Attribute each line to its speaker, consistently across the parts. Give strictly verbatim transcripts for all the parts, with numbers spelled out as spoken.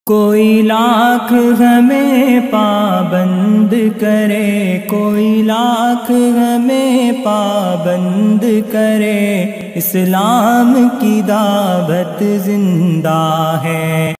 Speaker 1: کوئی لاکھ ہمیں پابند کرے، کوئی لاکھ ہمیں پابند کرے، اسلام کی دعوت زندہ ہے۔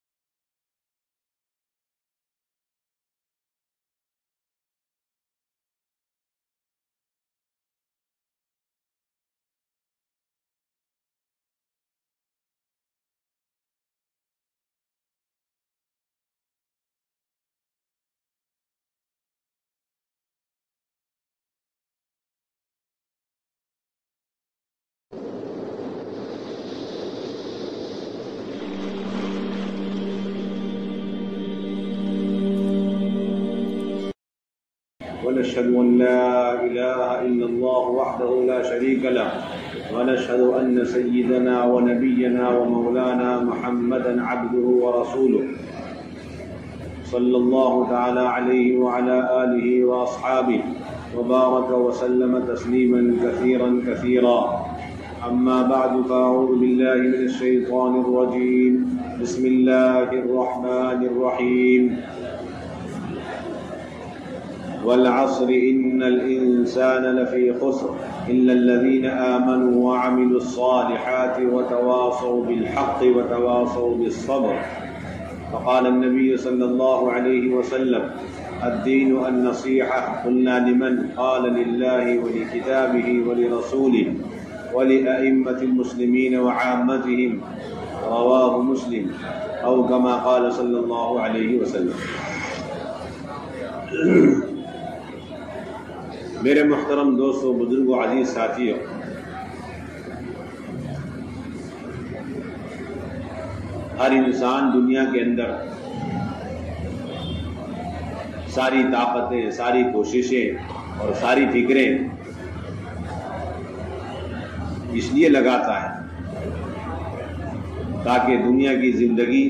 Speaker 2: ونشهد أن لا إله إلا الله وحده لا شريك له، ونشهد أن سيدنا ونبينا ومولانا محمدا عبده ورسوله صلى الله تعالى عليه وعلى آله وأصحابه وبارك وسلم تسليما كثيرا كثيرا. أما بعد فأعوذ بالله من الشيطان الرجيم. بسم الله الرحمن الرحيم. والعصر إن الإنسان لفي خسر إلا الذين آمنوا وعملوا الصالحات وتواصوا بالحق وتواصوا بالصبر. فقال النبي صلى الله عليه وسلم: الدين النصيحة. قلنا لمن؟ قال لله ولكتابه ولرسوله ولأئمة المسلمين وعامتهم. رواه مسلم أو كما قال صلى الله عليه وسلم. میرے محترم دوستوں، بزرگوں، عزیز ساتھیوں، ہر انسان دنیا کے اندر ساری طاقتیں، ساری کوششیں اور ساری فکریں اس لیے لگاتا ہے تاکہ دنیا کی زندگی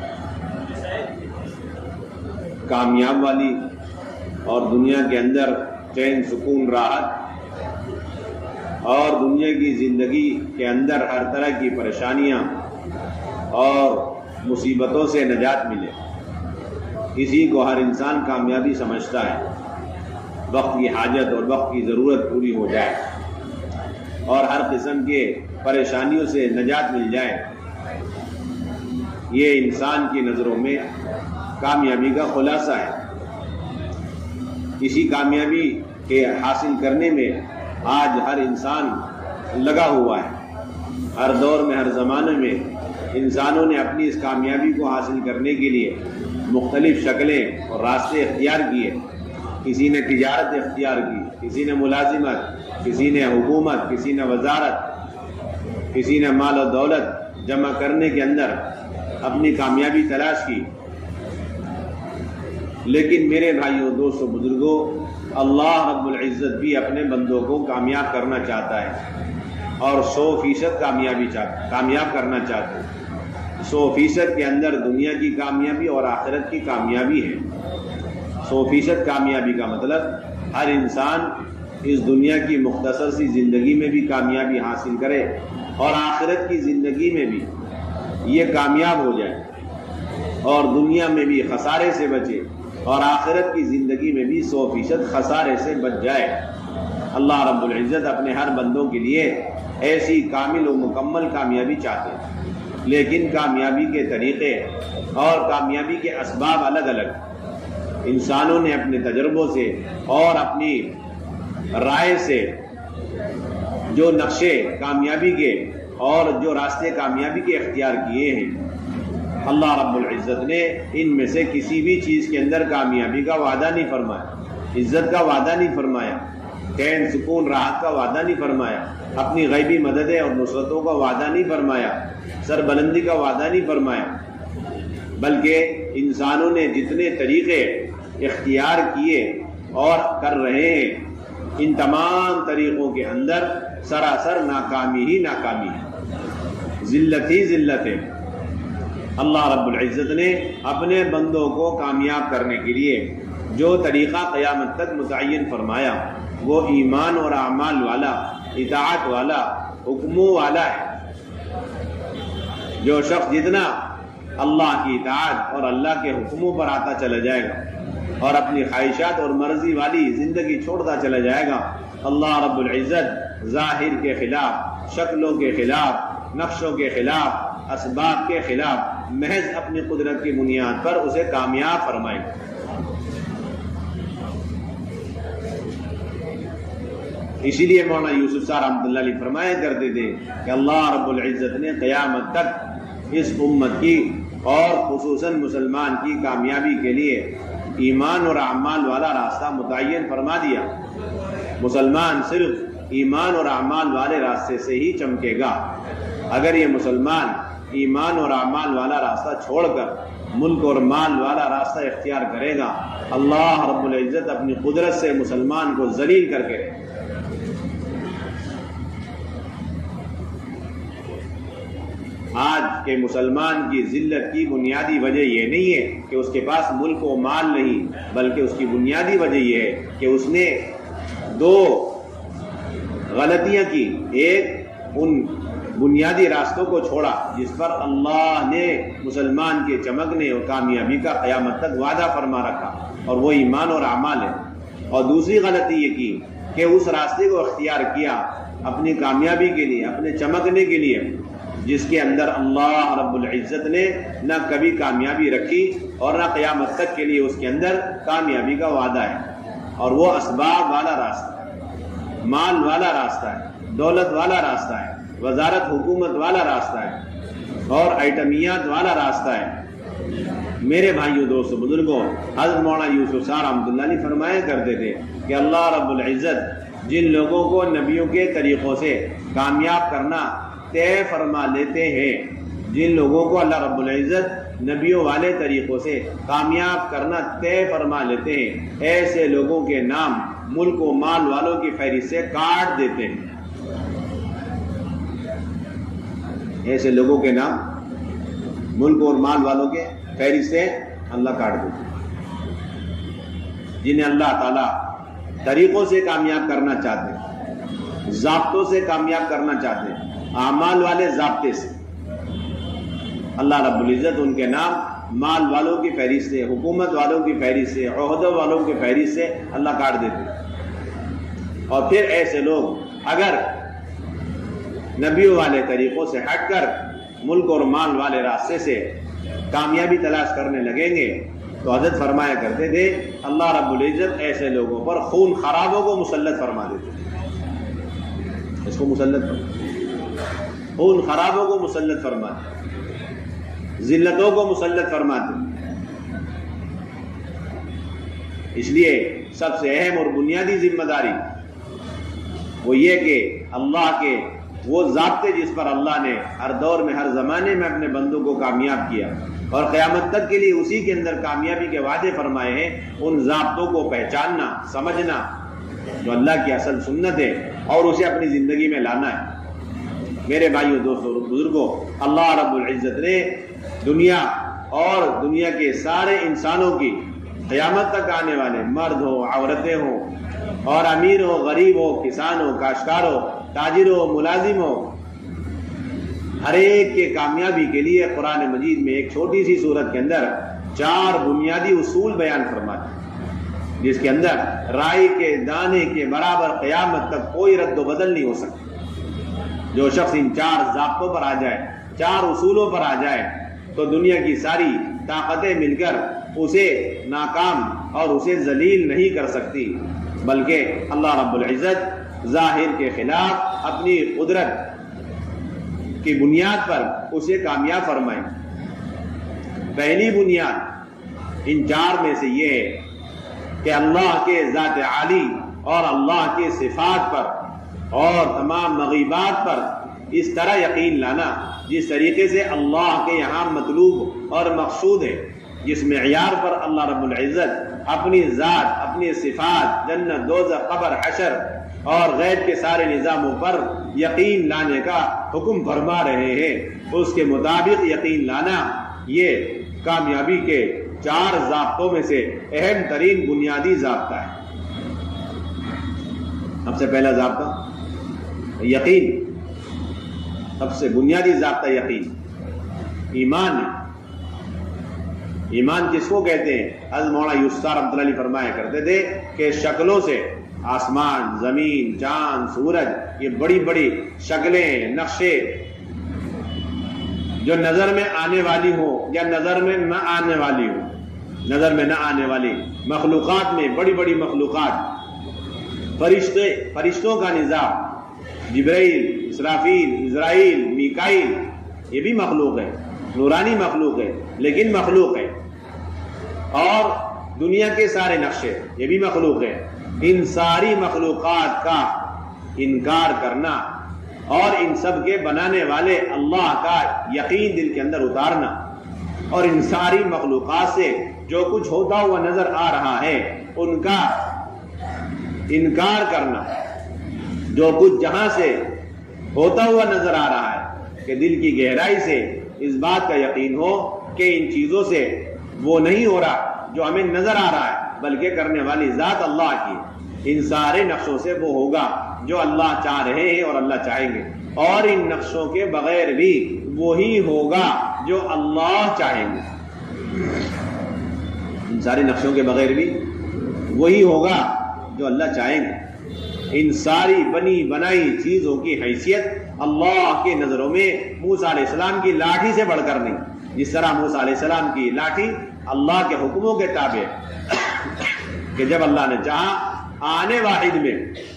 Speaker 2: کامیاب والی اور دنیا کے اندر چین، سکون، راحت اور دنیا کی زندگی کے اندر ہر طرح کی پریشانیاں اور مصیبتوں سے نجات ملے۔ اسی کو ہر انسان کامیابی سمجھتا ہے، وقت کی حاجت اور وقت کی ضرورت پوری ہو جائے اور ہر قسم کے پریشانیوں سے نجات مل جائے۔ یہ انسان کی نظروں میں کامیابی کا خلاصہ ہے۔ اسی کامیابی کے حاصل کرنے میں آج ہر انسان لگا ہوا ہے۔ ہر دور میں، ہر زمانے میں انسانوں نے اپنی اس کامیابی کو حاصل کرنے کے لیے مختلف شکلیں اور راستے اختیار کیے۔ کسی نے تجارت اختیار کی، کسی نے ملازمت، کسی نے حکومت، کسی نے وزارت، کسی نے مال و دولت جمع کرنے کے اندر اپنی کامیابی تلاش کی۔ لیکن میرے بھائیوں، دوستوں، بزرگوں، اللہ رب العزت بھی اپنے بندوں کو کامیاب کرنا چاہتا ہے اور سو فیصد کامیابی چاہتا کامیاب کرنا چاہتا ہے۔ سو فیصد کے اندر دنیا کی کامیابی اور آخرت کی کامیابی ہے۔ سو فیصد کامیابی کا مطلب ہر انسان اس دنیا کی مختصر سی زندگی میں بھی کامیابی حاصل کرے اور آخرت کی زندگی میں بھی یہ کامیاب ہو جائے اور دنیا میں بھی خسارے سے بچے اور آخرت کی زندگی میں بھی سو فیصد خسارے سے بچ جائے۔ اللہ رب العزت اپنے ہر بندوں کے لیے ایسی کامل و مکمل کامیابی چاہتے ہیں، لیکن کامیابی کے طریقے اور کامیابی کے اسباب الگ الگ۔ انسانوں نے اپنے تجربوں سے اور اپنی رائے سے جو نقشے کامیابی کے اور جو راستے کامیابی کے اختیار کیے ہیں، اللہ رب العزت نے ان میں سے کسی بھی چیز کے اندر کامیابی کا وعدہ نہیں فرمایا، عزت کا وعدہ نہیں فرمایا، چین، سکون، راحت کا وعدہ نہیں فرمایا، اپنی غیبی مددیں اور نصرتوں کا وعدہ نہیں فرمایا، سربلندی کا وعدہ نہیں فرمایا، بلکہ انسانوں نے جتنے طریقے اختیار کیے اور کر رہے ہیں، ان تمام طریقوں کے اندر سراسر ناکامی ہی ناکامی ہے، ذلت ہی ذلت ہے۔ اللہ رب العزت نے اپنے بندوں کو کامیاب کرنے کے لیے جو طریقہ قیامت تک متعین فرمایا وہ ایمان اور اعمال والا، اطاعت والا، حکموں والا ہے۔ جو شخص جتنا اللہ کی اطاعت اور اللہ کے حکموں پر آتا چلا جائے گا اور اپنی خواہشات اور مرضی والی زندگی چھوڑتا چلا جائے گا، اللہ رب العزت ظاہر کے خلاف، شکلوں کے خلاف، نقشوں کے خلاف، اسباب کے خلاف محض اپنی قدرت کی بنیاد پر اسے کامیاب فرمائے گا۔ اسی لیے مولانا یوسف صاحب رحمۃ اللہ علیہ فرمایا کرتے تھے کہ اللہ رب العزت نے قیامت تک اس امت کی اور خصوصاً مسلمان کی کامیابی کے لیے ایمان اور اعمال والا راستہ متعین فرما دیا۔ مسلمان صرف ایمان اور اعمال والے راستے سے ہی چمکے گا۔ اگر یہ مسلمان ایمان اور اعمال والا راستہ چھوڑ کر ملک اور مال والا راستہ اختیار کرے گا، اللہ رب العزت اپنی قدرت سے مسلمان کو ذلیل کر کے رہے۔ آج کے مسلمان کی ذلت کی بنیادی وجہ یہ نہیں ہے کہ اس کے پاس ملک و مال نہیں، بلکہ اس کی بنیادی وجہ یہ ہے کہ اس نے دو غلطیاں کی۔ ایک، ان بنیادی راستوں کو چھوڑا جس پر اللہ نے مسلمان کے چمکنے اور کامیابی کا قیامت تک وعدہ فرما رکھا، اور وہ ایمان اور اعمال ہے۔ اور دوسری غلطی یہ کی کہ اس راستے کو اختیار کیا اپنی کامیابی کے لیے، اپنے چمکنے کے لیے، جس کے اندر اللہ رب العزت نے نہ کبھی کامیابی رکھی اور نہ قیامت تک کے لیے اس کے اندر کامیابی کا وعدہ ہے۔ اور وہ اسباب والا راستہ ہے، مال والا راستہ ہے، دولت والا راستہ ہے، وزارت حکومت والا راستہ ہے، اور آئٹمیات والا راستہ ہے۔ میرے بھائیوں، دوستوں، بزرگوں، حضرت مولانا یوسف صاحب رحمۃ اللہ علیہ فرمایا کرتے تھے کہ اللہ رب العزت جن لوگوں کو نبیوں کے طریقوں سے کامیاب کرنا طے فرما لیتے ہیں، جن لوگوں کو اللہ رب العزت نبیوں والے طریقوں سے کامیاب کرنا طے فرما لیتے ہیں، ایسے لوگوں کے نام ملک و مال والوں کی فہرست سے کاٹ دیتے ہیں۔ ایسے لوگوں کے نام ملک اور مال والوں کے فہرست سے اللہ کاٹ دیتے ہیں، جنہیں اللہ تعالیٰ طریقوں سے کامیاب کرنا چاہتے ہیں، ضابطوں سے کامیاب کرنا چاہتے ہیں، اعمال والے ضابطے سے۔ اللہ رب العزت ان کے نام مال والوں کی فہرست سے، حکومت والوں کی فہرست سے، عہدوں والوں کی فہرست سے اللہ کاٹ دیتے۔ اور پھر ایسے لوگ اگر نبیوں والے طریقوں سے ہٹ کر ملک اور مال والے راستے سے کامیابی تلاش کرنے لگیں گے تو حضرت فرمایا کرتے تھے اللہ رب العزت ایسے لوگوں پر خون خرابوں کو مسلط فرما دیتے۔ اس کو مسلط فرما خون خرابوں کو مسلط فرماتے، ذلتوں کو مسلط فرماتے۔ اس لیے سب سے اہم اور بنیادی ذمہ داری وہ یہ کہ اللہ کے وہ ضابطے جس پر اللہ نے ہر دور میں، ہر زمانے میں اپنے بندوں کو کامیاب کیا اور قیامت تک کے لیے اسی کے اندر کامیابی کے وعدے فرمائے ہیں، ان ضابطوں کو پہچاننا، سمجھنا جو اللہ کی اصل سنت ہے، اور اسے اپنی زندگی میں لانا ہے۔ میرے بھائیوں، دوستوں، بزرگوں، اللہ رب العزت نے دنیا اور دنیا کے سارے انسانوں کی قیامت تک آنے والے مرد ہو، عورتیں ہوں، اور امیر ہو، غریب ہو، کسان ہو، کاشتکار ہو، تاجر ہو، ملازم ہو، ہر ایک کے کامیابی کے لیے قرآن مجید میں ایک چھوٹی سی سورت کے اندر چار بنیادی اصول بیان فرماتے ہیں، جس کے اندر رائی کے دانے کے برابر قیامت تک کوئی رد و بدل نہیں ہو سکتا۔ جو شخص ان چار ضابطوں پر آ جائے، چار اصولوں پر آ جائے، تو دنیا کی ساری طاقتیں مل کر اسے ناکام اور اسے ذلیل نہیں کر سکتی، بلکہ اللہ رب العزت ظاہر کے خلاف اپنی قدرت کی بنیاد پر اسے کامیاب فرمائے۔ پہلی بنیاد ان چار میں سے یہ ہے کہ اللہ کے ذات عالی اور اللہ کے صفات پر اور تمام مغیبات پر اس طرح یقین لانا جس طریقے سے اللہ کے یہاں مطلوب اور مقصود ہے، جس معیار پر اللہ رب العزت اپنی ذات، اپنی صفات، جنت، دوزخ، قبر، حشر اور غیب کے سارے نظاموں پر یقین لانے کا حکم فرما رہے ہیں، اس کے مطابق یقین لانا یہ کامیابی کے چار ضابطوں میں سے اہم ترین بنیادی ضابطہ ہے۔ سب سے پہلا ضابطہ یقین، سب سے بنیادی ضابطہ یقین، ایمان ہے۔ ایمان کس کو کہتے ہیں؟ حضرت مولانا یوسف رحمۃ اللہ علیہ فرمایا کرتے تھے کہ شکلوں سے آسمان، زمین، چاند، سورج، یہ بڑی بڑی شکلیں، نقشے جو نظر میں آنے والی ہو یا نظر میں نہ آنے والی ہو، نظر میں نہ آنے والی مخلوقات میں بڑی بڑی مخلوقات، فرشتے، فرشتوں کا نظام، جبرائیل، اسرافیل، اسرائیل، میکائیل، یہ بھی مخلوق ہے، نورانی مخلوق ہے لیکن مخلوق ہے، اور دنیا کے سارے نقشے یہ بھی مخلوق ہے۔ ان ساری مخلوقات کا انکار کرنا اور ان سب کے بنانے والے اللہ کا یقین دل کے اندر اتارنا، اور ان ساری مخلوقات سے جو کچھ ہوتا ہوا نظر آ رہا ہے ان کا انکار کرنا، جو کچھ جہاں سے ہوتا ہوا نظر آ رہا ہے کہ دل کی گہرائی سے اس بات کا یقین ہو کہ ان چیزوں سے وہ نہیں ہو رہا جو ہمیں نظر آ رہا ہے، بلکہ کرنے والی ذات اللہ کی، ان سارے نقشوں سے وہ ہوگا جو اللہ چاہ رہے ہیں اور اللہ چاہیں گے، اور ان نقشوں کے بغیر بھی وہی ہوگا جو اللہ چاہیں گے، ان سارے نقشوں کے بغیر بھی وہی ہوگا جو اللہ چاہیں گے۔ ان ساری بنی بنائی چیزوں کی حیثیت اللہ کے نظروں میں موسیٰ علیہ السلام کی لاٹھی سے بڑھ کر نہیں، جس طرح موسیٰ علیہ السلام کی لاٹھی اللہ کے حکموں کے تابع کہ جب اللہ نے چاہا آنے واحد میں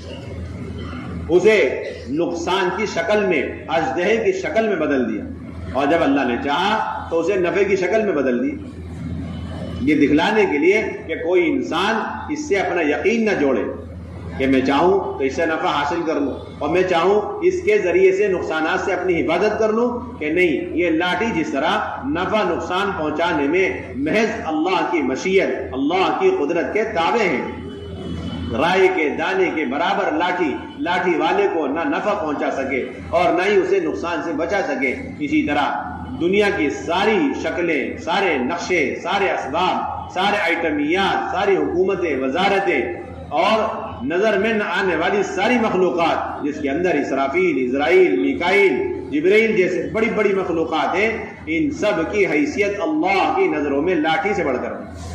Speaker 2: اسے نقصان کی شکل میں، اژدہے کی شکل میں بدل دیا، اور جب اللہ نے چاہا تو اسے نفع کی شکل میں بدل دی، یہ دکھلانے کے لیے کہ کوئی انسان اس سے اپنا یقین نہ جوڑے کہ میں چاہوں تو اس سے نفع حاصل کر لوں اور میں چاہوں اس کے ذریعے سے نقصانات سے اپنی حفاظت کر لوں، کہ نہیں، یہ لاٹھی جس طرح نفع نقصان پہنچانے میں محض اللہ کی مشیت، اللہ کی قدرت کے تابع ہیں، رائے کے دانے کے برابر لاٹھی لاٹھی والے کو نہ نفع پہنچا سکے اور نہ ہی اسے نقصان سے بچا سکے، اسی طرح دنیا کی ساری شکلیں، سارے نقشے، سارے اسباب، سارے آئٹمیات، ساری حکومتیں، وزارتیں اور نظر میں نہ آنے والی ساری مخلوقات، جس کے اندر اسرافیل، اسرائیل، میکائیل، جبرائیل جیسے بڑی بڑی مخلوقات ہیں، ان سب کی حیثیت اللہ کی نظروں میں لاٹھی سے بڑھ کر،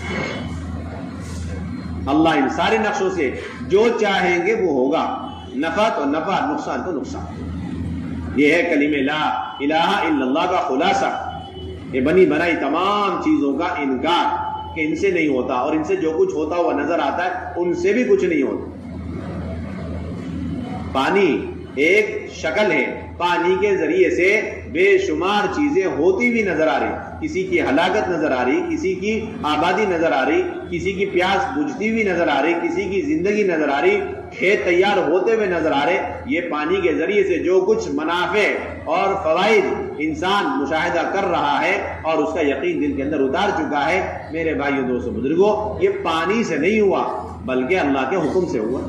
Speaker 2: اللہ ان سارے نقشوں سے جو چاہیں گے وہ ہوگا، نفع تو نفع، نقصان تو نقصان۔ یہ ہے کلمہ لا الہ الا اللہ کا خلاصہ، یہ بنی بنائی تمام چیزوں کا انکار کہ ان سے نہیں ہوتا، اور ان سے جو کچھ ہوتا ہوا نظر آتا ہے ان سے بھی کچھ نہیں ہوتا۔ پانی ایک شکل ہے، پانی کے ذریعے سے بے شمار چیزیں ہوتی بھی نظر آ رہی، کسی کی ہلاکت نظر آ رہی، کسی کی آبادی نظر آ رہی، کسی کی پیاس بجھتی ہوئی نظر آ رہی، کسی کی زندگی نظر آ رہی، کھیت تیار ہوتے ہوئے نظر آ رہے، یہ پانی کے ذریعے سے جو کچھ منافع اور فوائد انسان مشاہدہ کر رہا ہے اور اس کا یقین دل کے اندر اتار چکا ہے، میرے بھائیوں، دوستوں، بزرگوں، یہ پانی سے نہیں ہوا بلکہ اللہ کے حکم سے ہوا۔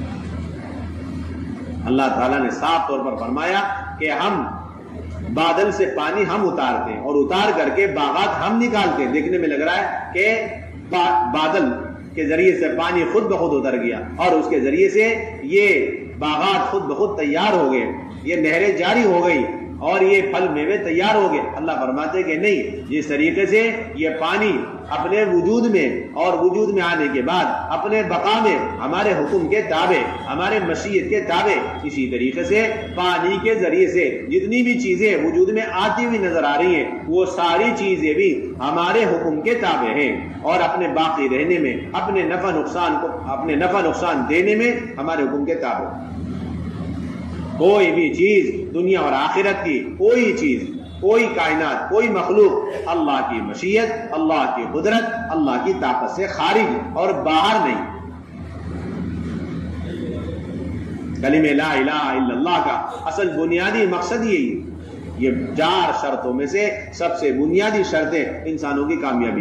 Speaker 2: اللہ تعالیٰ نے صاف طور پر فرمایا کہ ہم بادل سے پانی ہم اتارتے ہیں اور اتار کر کے باغات ہم نکالتے ہیں۔ دیکھنے میں لگ رہا ہے کہ بادل کے ذریعے سے پانی خود بخود اتر گیا اور اس کے ذریعے سے یہ باغات خود بخود تیار ہو گئے، یہ نہریں جاری ہو گئی اور یہ پھل میوے تیار ہو گئے۔ اللہ فرماتے کہ نہیں، جس طریقے سے یہ پانی اپنے وجود میں اور وجود میں آنے کے بعد اپنے بقا میں ہمارے حکم کے تابع، ہمارے مشیت کے تابع، اسی طریقے سے پانی کے ذریعے سے جتنی بھی چیزیں وجود میں آتی ہوئی نظر آ رہی ہیں وہ ساری چیزیں بھی ہمارے حکم کے تابع ہیں اور اپنے باقی رہنے میں، اپنے نفع نقصان کو اپنے نفع نقصان دینے میں ہمارے حکم کے تابع۔ کوئی بھی چیز دنیا اور آخرت کی، کوئی چیز، کوئی کائنات، کوئی مخلوق اللہ کی مشیت، اللہ کی قدرت، اللہ کی طاقت سے خارج اور باہر نہیں۔ کلمہ لا الہ الا اللہ کا اصل بنیادی مقصد یہی ہے۔ یہ چار شرطوں میں سے سب سے بنیادی شرطیں انسانوں کی کامیابی۔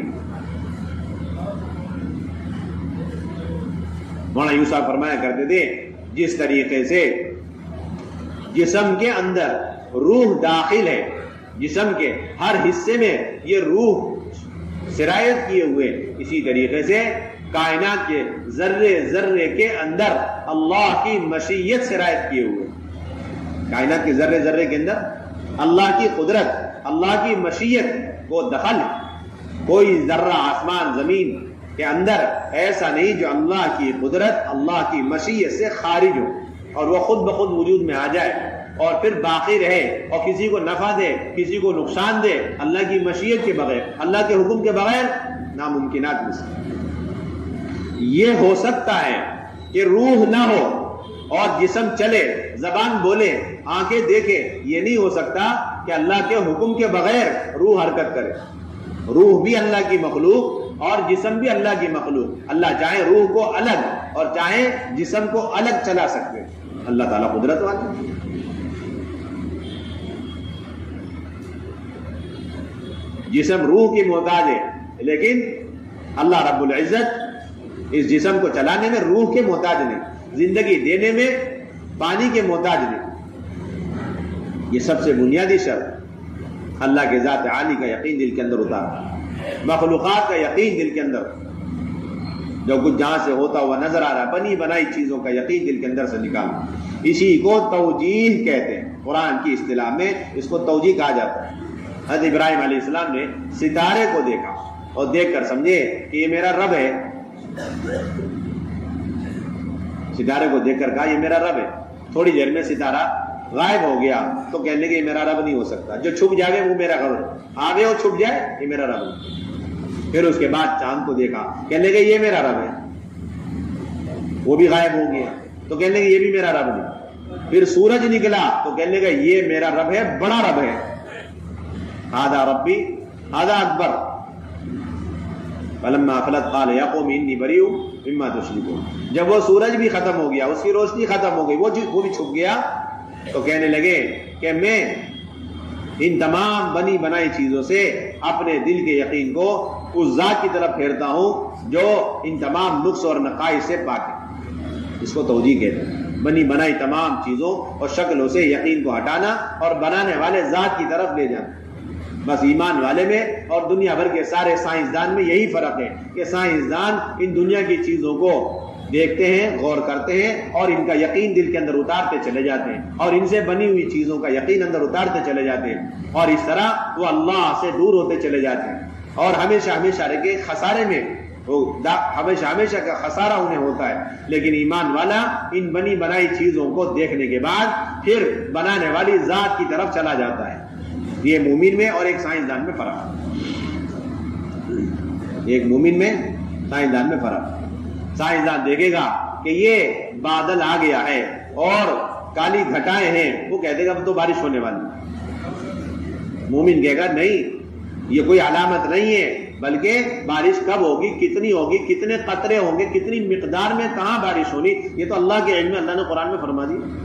Speaker 2: مولانا یوسف فرمایا کرتے تھے جس طریقے سے جسم کے اندر روح داخل ہے، جسم کے ہر حصے میں یہ روح سرایت کیے ہوئے، اسی طریقے سے کائنات کے ذرے ذرے کے اندر اللہ کی مشیت سرایت کیے ہوئے، کائنات کے ذرے ذرے کے اندر اللہ کی قدرت، اللہ کی مشیت کو دخل ہے۔ کوئی ذرہ آسمان زمین کے اندر ایسا نہیں جو اللہ کی قدرت اللہ کی مشیت سے خارج ہو اور وہ خود بخود وجود میں آ جائے اور پھر باقی رہے اور کسی کو نفع دے کسی کو نقصان دے اللہ کی مشیت کے بغیر اللہ کے حکم کے بغیر ناممکنات میں سے۔ یہ ہو سکتا ہے کہ روح نہ ہو اور جسم چلے زبان بولے آنکھیں دیکھے، یہ نہیں ہو سکتا کہ اللہ کے حکم کے بغیر روح حرکت کرے۔ روح بھی اللہ کی مخلوق اور جسم بھی اللہ کی مخلوق، اللہ چاہے روح کو الگ اور چاہے جسم کو الگ چلا سکتے، اللہ تعالیٰ قدرت والے۔ جسم روح کی محتاج ہے لیکن اللہ رب العزت اس جسم کو چلانے میں روح کے محتاج نہیں، زندگی دینے میں پانی کے محتاج نہیں۔ یہ سب سے بنیادی شرط اللہ کے ذات عالی کا یقین دل کے اندر اتارنا، مخلوقات کا یقین دل کے اندر، جو کچھ جہاں سے ہوتا ہوا نظر آ رہا بنی بنائی چیزوں کا یقین دل کے اندر سے نکالنا، اسی کو توجیہ کہتے ہیں۔ قرآن کی اصطلاح میں اس کو توجیہ کہا جاتا ہے۔ حضرت ابراہیم علیہ السلام نے ستارے کو دیکھا اور دیکھ کر سمجھے کہ یہ میرا رب ہے، ستارے کو دیکھ کر کہا یہ میرا رب ہے۔ تھوڑی دیر میں ستارہ غائب ہو گیا تو کہنے لگے یہ میرا رب نہیں ہو سکتا، جو چھپ جائے وہ میرا رب ہے، آگے وہ چھپ جائے یہ میرا رب ہے۔ پھر اس کے بعد چاند کو دیکھا، کہنے لگے یہ میرا رب ہے، وہ بھی غائب ہو گیا تو کہنے لگے یہ بھی میرا رب نہیں۔ پھر سورج نکلا تو کہنے لگے یہ میرا رب ہے، بڑا رب ہے، ہذا ربی ہذا اکبر۔ فلما افلت قال یا قوم انی بریء مما تشرکون۔ جب وہ سورج بھی ختم ہو گیا، اس کی روشنی ختم ہو گئی، وہ وہ بھی چھپ گیا تو کہنے لگے کہ میں ان تمام بنی بنائی چیزوں سے اپنے دل کے یقین کو اس ذات کی طرف پھیرتا ہوں جو ان تمام نقص اور نقائص سے پاک ہے۔ اس کو توجیہ کہتے ہیں، بنی بنائی تمام چیزوں اور شکلوں سے یقین کو ہٹانا اور بنانے والے ذات کی طرف لے جانا۔ بس ایمان والے میں اور دنیا بھر کے سارے سائنسدان میں یہی فرق ہے کہ سائنسدان ان دنیا کی چیزوں کو دیکھتے ہیں، غور کرتے ہیں اور ان کا یقین دل کے اندر اتارتے چلے جاتے ہیں اور ان سے بنی ہوئی چیزوں کا یقین اندر اتارتے چلے جاتے ہیں اور اس طرح وہ اللہ سے دور ہوتے چلے جاتے ہیں اور ہمیشہ ہمیشہ رہ کے خسارے میں وہ ہمیشہ ہمیشہ کا خسارہ انہیں ہوتا ہے۔ لیکن ایمان والا ان بنی بنائی چیزوں کو دیکھنے کے بعد پھر بنانے والی ذات کی طرف چلا جاتا ہے۔ یہ مومن میں اور ایک سائنسدان میں فرق ہے، ایک مومن میں سائنسدان میں فرق ہے۔ سائنسدان دیکھے گا کہ یہ بادل آ گیا ہے اور کالی گھٹائیں ہیں، وہ کہہ دے گا اب تو بارش ہونے والی۔ مومن کہے گا نہیں، یہ کوئی علامت نہیں ہے، بلکہ بارش کب ہوگی، کتنی ہوگی، کتنے قطرے ہوں گے، کتنی مقدار میں کہاں بارش ہونی، یہ تو اللہ کے علم میں، اللہ نے قرآن میں فرما دیا،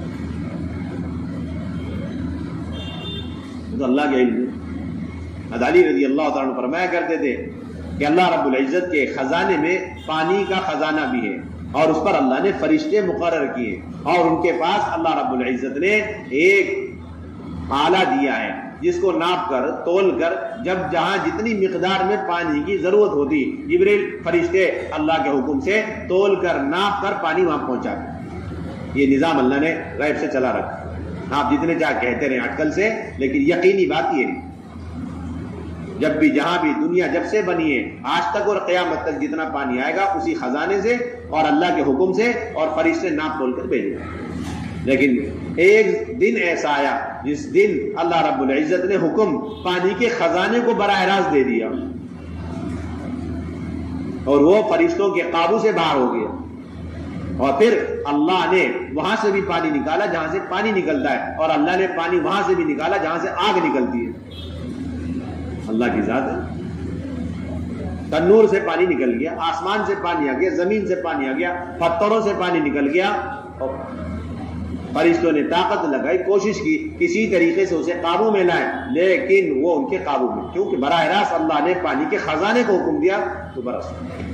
Speaker 2: تو اللہ کے علم میں۔ حضرت علی رضی اللہ تعالیٰ عنہ فرمایا کرتے تھے کہ اللہ رب العزت کے خزانے میں پانی کا خزانہ بھی ہے اور اس پر اللہ نے فرشتے مقرر کیے اور ان کے پاس اللہ رب العزت نے ایک آلہ دیا ہے جس کو ناپ کر تول کر جب جہاں جتنی مقدار میں پانی کی ضرورت ہوتی جبریل فرشتے اللہ کے حکم سے تول کر ناپ کر پانی وہاں پہنچاتے۔ یہ نظام اللہ نے غیب سے چلا رکھا، آپ جتنے چاہ کہتے رہے اٹکل سے، لیکن یقینی بات یہ ہے جب بھی جہاں بھی دنیا جب سے بنی ہے آج تک اور قیامت تک جتنا پانی آئے گا اسی خزانے سے اور اللہ کے حکم سے اور فرشتے ناپ تول کر بھیجے گا۔ لیکن ایک دن ایسا آیا جس دن اللہ رب العزت نے حکم پانی کے خزانے کو براہ راست دے دیا اور وہ فرشتوں کے قابو سے باہر ہو گیا اور پھر اللہ نے وہاں سے بھی پانی نکالا جہاں سے پانی نکلتا ہے اور اللہ نے پانی وہاں سے بھی نکالا جہاں سے آگ نکلتی ہے۔ اللہ کی ذات ہے، تنور سے پانی نکل گیا، آسمان سے پانی آ گیا، زمین سے پانی آ گیا، پتھروں سے پانی نکل گیا اور فرشتوں نے طاقت لگائی، کوشش کی کسی طریقے سے اسے قابو میں لائیں لیکن وہ ان کے قابو میں، کیونکہ براہ راست اللہ نے پانی کے خزانے کو حکم دیا تو برس۔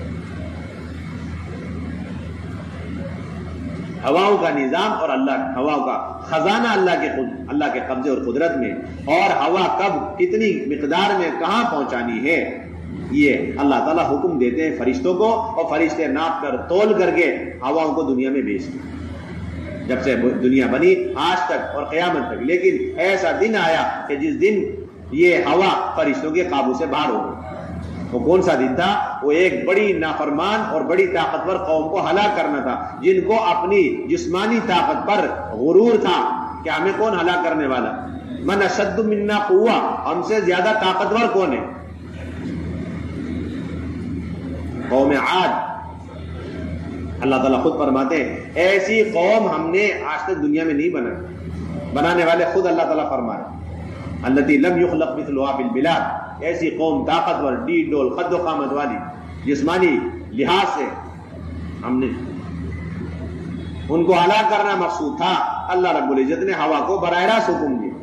Speaker 2: ہواؤں کا نظام اور اللہ ہواؤں کا خزانہ اللہ کے اللہ کے قبضے اور قدرت میں، اور ہوا کب کتنی مقدار میں کہاں پہنچانی ہے یہ اللہ تعالیٰ حکم دیتے ہیں فرشتوں کو اور فرشتے ناپ کر تول کر کے ہواؤں کو دنیا میں بھیجتے ہیں جب سے دنیا بنی آج تک اور قیامت تک۔ لیکن ایسا دن آیا کہ جس دن یہ ہوا فرشتوں کے قابو سے باہر ہو گئی، وہ کون سا دن تھا؟ وہ ایک بڑی نافرمان اور بڑی طاقتور قوم کو ہلاک کرنا تھا، جن کو اپنی جسمانی طاقت پر غرور تھا کہ ہمیں کون ہلاک کرنے والا، من اشد منا قوہ، ہم سے زیادہ طاقتور کون ہے؟ قوم عاد۔ اللہ تعالیٰ خود فرماتے ہیں ایسی قوم ہم نے آج تک دنیا میں نہیں بنائی، بنانے والے خود اللہ تعالیٰ فرما رہے ہیں التی لم یخلق مثلها فی البلاد، ایسی قوم طاقتور، ڈیڈ ڈول، قد و قامت والی، جسمانی لحاظ سے ہم نے ان کو ہلاک کرنا مقصود تھا۔ اللہ رب العزت نے ہوا کو براہ راست حکم دیا،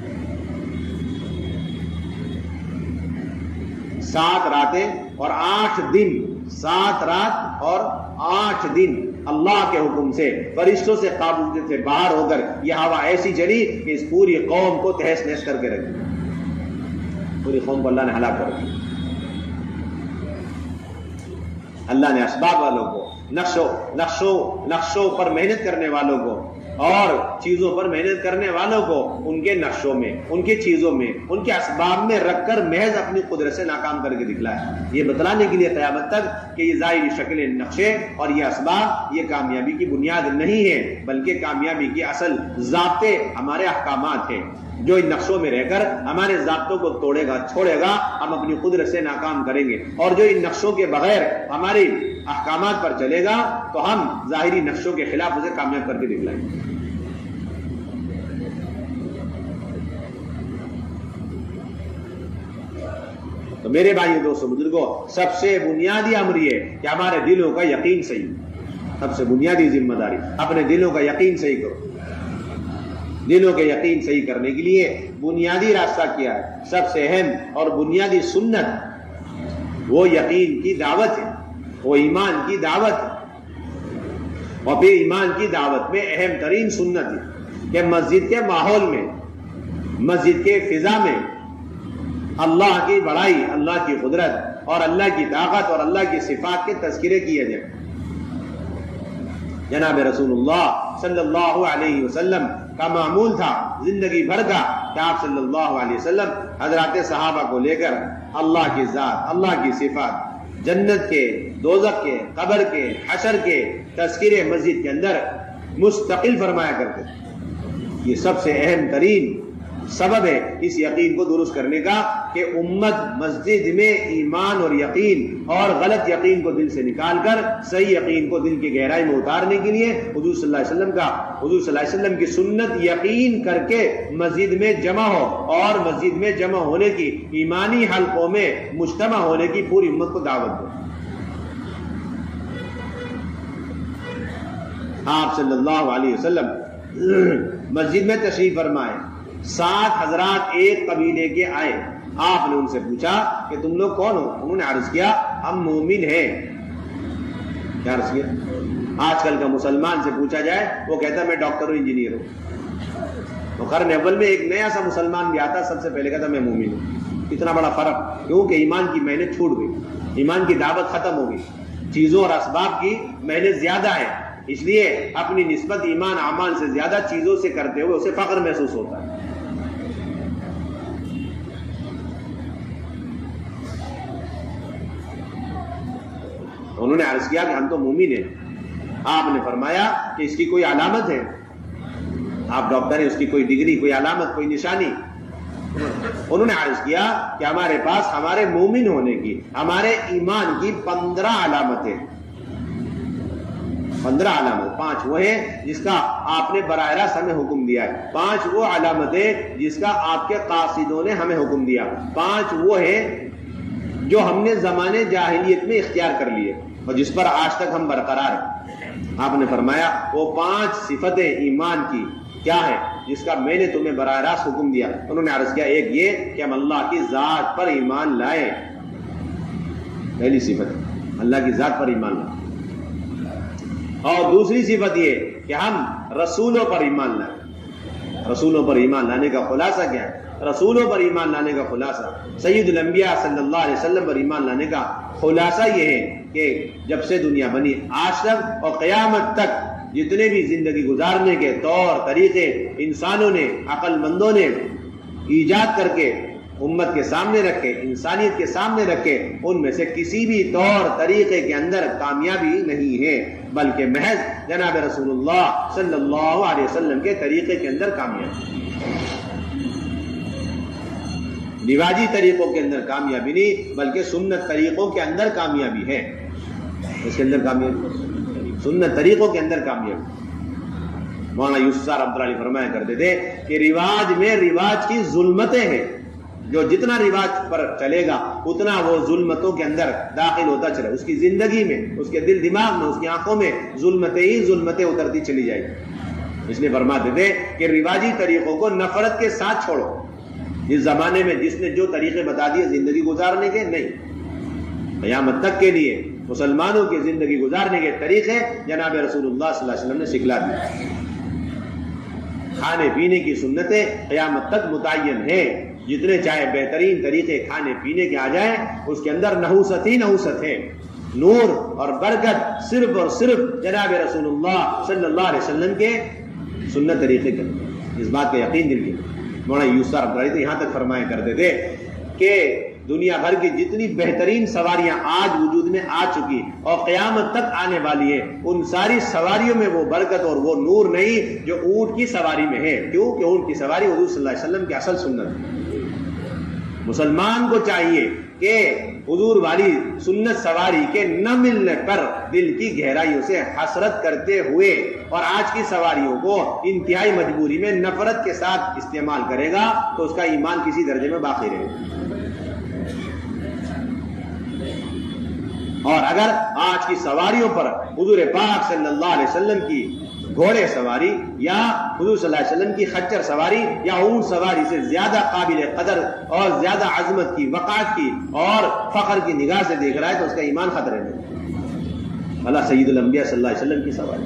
Speaker 2: سات راتیں اور آٹھ دن، سات رات اور آٹھ دن اللہ کے حکم سے فرشتوں سے قابو سے باہر ہو کر یہ ہوا ایسی چلی کہ اس پوری قوم کو تہس نہس کر کے رکھ دیا، پوری قوم کو اللہ نے ہلاک کر دیا۔ اللہ نے اسباب والوں کو، نقشوں نقشوں نقشوں پر محنت کرنے والوں کو اور چیزوں پر محنت کرنے والوں کو ان کے نقشوں میں، ان کی چیزوں میں، ان کے اسباب میں رکھ کر محض اپنی قدرت سے ناکام کر کے دکھلایا، یہ بتلانے کے لیے قیامت تک کہ یہ ظاہری شکلیں، نقشے اور یہ اسباب یہ کامیابی کی بنیاد نہیں ہے، بلکہ کامیابی کی اصل ضابطے ہمارے احکامات ہیں۔ جو ان نقشوں میں رہ کر ہمارے ضابطوں کو توڑے گا، چھوڑے گا، ہم اپنی قدرت سے ناکام کریں گے، اور جو ان نقشوں کے بغیر ہماری احکامات پر چلے گا تو ہم ظاہری نقشوں کے خلاف اسے کامیاب کر کے دکھلائیں گے۔ تو میرے بھائیو، دوستو، بزرگوں، سب سے بنیادی امر یہ کہ ہمارے دلوں کا یقین صحیح، سب سے بنیادی ذمہ داری اپنے دلوں کا یقین صحیح کرو۔ دلوں کے یقین صحیح کرنے کے لیے بنیادی راستہ کیا ہے؟ سب سے اہم اور بنیادی سنت وہ یقین کی دعوت ہے، وہ ایمان کی دعوت ہے، اور پھر ایمان کی دعوت میں اہم ترین سنت ہے کہ مسجد کے ماحول میں، مسجد کے فضا میں اللہ کی بڑائی، اللہ کی قدرت اور اللہ کی طاقت اور اللہ کی صفات کے تذکرے کیے جائیں۔ جناب رسول اللہ صلی اللہ علیہ وسلم کا معمول تھا زندگی بھر کا کہ آپ صلی اللہ علیہ وسلم حضرات صحابہ کو لے کر اللہ کی ذات، اللہ کی صفات، جنت کے، دوزخ کے، قبر کے، حشر کے تذکرے مسجد کے اندر مستقل فرمایا کرتے تھے۔ یہ سب سے اہم ترین سبب ہے اس یقین کو درست کرنے کا کہ امت مسجد میں ایمان اور یقین اور غلط یقین کو دل سے نکال کر صحیح یقین کو دل کی گہرائی میں اتارنے کے لیے حضور صلی اللہ علیہ وسلم کا حضور صلی اللہ علیہ وسلم کی سنت یقین کر کے مسجد میں جمع ہو، اور مسجد میں جمع ہونے کی، ایمانی حلقوں میں مجتمع ہونے کی پوری امت کو دعوت دو۔ آپ صلی اللہ علیہ وسلم مسجد میں تشریف فرمائے، سات حضرات ایک قبیلے کے آئے، آپ نے ان سے پوچھا کہ تم لوگ کون ہو؟ انہوں نے عرض کیا ہم مومن ہیں۔ کیا عرض کیا؟ آج کل کا مسلمان سے پوچھا جائے وہ کہتا ہے میں ڈاکٹر ہوں، انجینئر ہوں۔ تو قرن اول میں ایک نیا سا مسلمان بھی آتا، سب سے پہلے کہتا میں مومن ہوں۔ اتنا بڑا فرق، کیونکہ ایمان کی محنت چھوٹ گئی، ایمان کی دعوت ختم ہو گئی، چیزوں اور اسباب کی محنت زیادہ ہے، اس لیے اپنی نسبت ایمان اعمال سے زیادہ چیزوں سے کرتے ہوئے اسے فخر محسوس ہوتا ہے۔ انہوں نے عرض کیا کہ ہم تو مومن ہیں۔ آپ نے فرمایا کہ اس کی کوئی علامت ہے؟ آپ ڈاکٹر ہیں، اس کی کوئی ڈگری، کوئی علامت، کوئی نشانی؟ انہوں نے عرض کیا کہ ہمارے پاس ہمارے مومن ہونے کی، ہمارے ایمان کی پندرہ علامتیں، پندرہ علامت، پانچ وہ ہیں جس کا آپ نے براہ راست ہمیں حکم دیا ہے، پانچ وہ علامتیں جس کا آپ کے قاصدوں نے ہمیں حکم دیا، پانچ وہ ہیں جو ہم نے زمانے جاہلیت میں اختیار کر لیے اور جس پر آج تک ہم برقرار ہیں۔ آپ نے فرمایا وہ پانچ صفتیں ایمان کی کیا ہے جس کا میں نے تمہیں براہ راست حکم دیا؟ انہوں نے عرض کیا ایک یہ کہ ہم اللہ کی ذات پر ایمان لائیں، پہلی صفت اللہ کی ذات پر ایمان لائیں، اور دوسری صفت یہ کہ ہم رسولوں پر ایمان لائیں۔ رسولوں پر ایمان لانے کا خلاصہ کیا ہے؟ رسولوں پر ایمان لانے کا خلاصہ، سید الانبیاء صلی اللہ علیہ وسلم پر ایمان لانے کا خلاصہ یہ ہے کہ جب سے دنیا بنی آج تک اور قیامت تک جتنے بھی زندگی گزارنے کے طور طریقے انسانوں نے، عقل مندوں نے ایجاد کر کے امت کے سامنے رکھے، انسانیت کے سامنے رکھے، ان میں سے کسی بھی طور طریقے کے اندر کامیابی نہیں ہے، بلکہ محض جناب رسول اللہ صلی اللہ علیہ وسلم کے طریقے کے اندر کامیابی، رواجی طریقوں کے اندر کامیابی نہیں، بلکہ سنت طریقوں کے اندر کامیابی ہے۔ اس کے اندر کامیابی، سنت طریقوں کے اندر کامیابی۔ مولانا یوسف صاحب رحمۃ اللہ علیہ فرمایا کرتے تھے کہ رواج میں رواج کی ظلمتیں ہیں، جو جتنا رواج پر چلے گا اتنا وہ ظلمتوں کے اندر داخل ہوتا چلے، اس کی زندگی میں، اس کے دل دماغ میں، اس کی آنکھوں میں ظلمتیں ہی ظلمتیں اترتی چلی جائیں گی۔ اس لیے فرماتے تھے کہ رواجی طریقوں کو نفرت کے ساتھ چھوڑو۔ اس زمانے میں جس نے جو طریقے بتا دیے زندگی گزارنے کے، نہیں، قیامت تک کے لیے مسلمانوں کی زندگی گزارنے کے طریقے جناب رسول اللہ صلی اللہ علیہ وسلم نے سکھلا دیے۔ کھانے پینے کی سنتیں قیامت تک متعین ہیں، جتنے چاہے بہترین طریقے کھانے پینے کے آ جائیں، اس کے اندر نحوست ہی نحوست ہے، نور اور برکت صرف اور صرف جناب رسول اللہ صلی اللہ علیہ وسلم کے سنت طریقے کے، اس بات کا یقین دل کی۔ مولانا یوسف رحمۃ اللہ علیہ یہاں تک فرمایا کرتے تھے کہ دنیا بھر کی جتنی بہترین سواریاں آج وجود میں آ چکی اور قیامت تک آنے والی ہیں، ان ساری سواریوں میں وہ برکت اور وہ نور نہیں جو اونٹ کی سواری میں ہے۔ کیوں کہ اونٹ کی سواری حضور صلی اللہ علیہ وسلم کی اصل سنت ہے۔ مسلمان کو چاہیے کہ حضور والی سنت سواری کے نہ ملنے پر دل کی گہرائیوں سے حسرت کرتے ہوئے اور آج کی سواریوں کو انتہائی مجبوری میں نفرت کے ساتھ استعمال کرے گا تو اس کا ایمان کسی درجے میں باقی رہے گا۔ اور اگر آج کی سواریوں پر حضور پاک صلی اللہ علیہ وسلم کی گھوڑے سواری یا حضور صلی اللہ علیہ وسلم کی خچر سواری یا اونٹ سواری سے زیادہ قابل قدر اور زیادہ عظمت کی، وقار کی اور فخر کی نگاہ سے دیکھ رہا ہے تو اس کا ایمان خطرے میں۔ اللہ سید الانبیاء صلی اللہ علیہ وسلم کی سواری،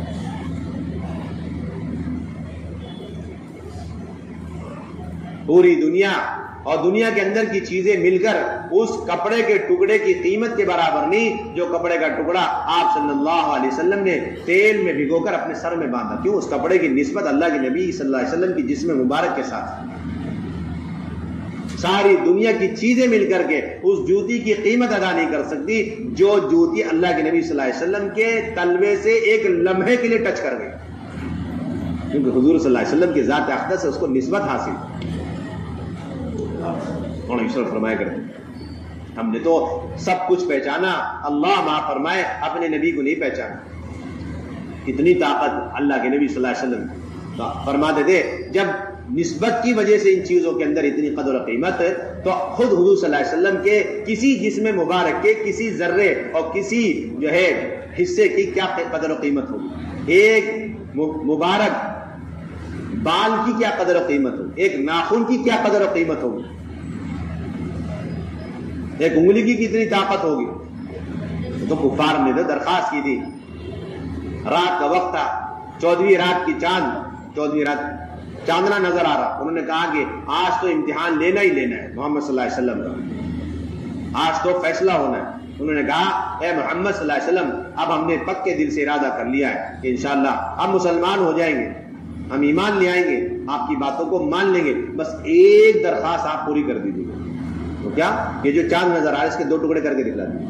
Speaker 2: پوری دنیا اور دنیا کے اندر کی چیزیں مل کر اس کپڑے کے ٹکڑے کی قیمت کے برابر نہیں جو کپڑے کا ٹکڑا آپ صلی اللہ علیہ وسلم نے تیل میں بھگو کر اپنے سر میں باندھا۔ کیوں؟ اس کپڑے کی نسبت اللہ کے نبی صلی اللہ علیہ وسلم کی جسم مبارک کے ساتھ۔ ساری دنیا کی چیزیں مل کر کے اس جوتی کی قیمت ادا نہیں کر سکتی جو جوتی اللہ کے نبی صلی اللہ علیہ وسلم کے تلوے سے ایک لمحے کے لیے ٹچ کر گئی، کیونکہ حضور صلی اللہ علیہ وسلم کی ذات اقدس سے اس کو نسبت حاصل۔ فرمایا کرتے ہم نے تو سب کچھ پہچانا، اللہ معاف فرمائے اپنے نبی کو نہیں پہچانا۔ کتنی طاقت اللہ کے نبی صلی اللہ علیہ وسلم فرماتے تھے، جب نسبت کی وجہ سے ان چیزوں کے اندر اتنی قدر و قیمت ہے تو خود حضور صلی اللہ علیہ وسلم کے کسی جسم مبارک کے کسی ذرے اور کسی جو ہے حصے کی کیا قدر و قیمت ہوگی، ایک مبارک بال کی کیا قدر و قیمت ہوگی، ایک ناخن کی کیا قدر و قیمت ہوگی، ایک انگلی کی کتنی طاقت ہوگی۔ تو کفار نے تو درخواست کی تھی، رات کا وقت تھا، چودہویں رات کی چاند، چودہویں رات چاندنا نظر آ رہا، انہوں نے کہا کہ آج تو امتحان لینا ہی لینا ہے محمد صلی اللہ علیہ وسلم کا، آج تو فیصلہ ہونا ہے۔ انہوں نے کہا اے محمد صلی اللہ علیہ وسلم، اب ہم نے پکے دل سے ارادہ کر لیا ہے کہ انشاءاللہ ہم مسلمان ہو جائیں گے، ہم ایمان لے آئیں گے، آپ کی باتوں کو مان لیں گے، بس ایک درخواست آپ پوری کر دیجیے۔ تو کیا؟ یہ جو چاند نظر آ رہا ہے اس کے دو ٹکڑے کر کے دکھلا دیں،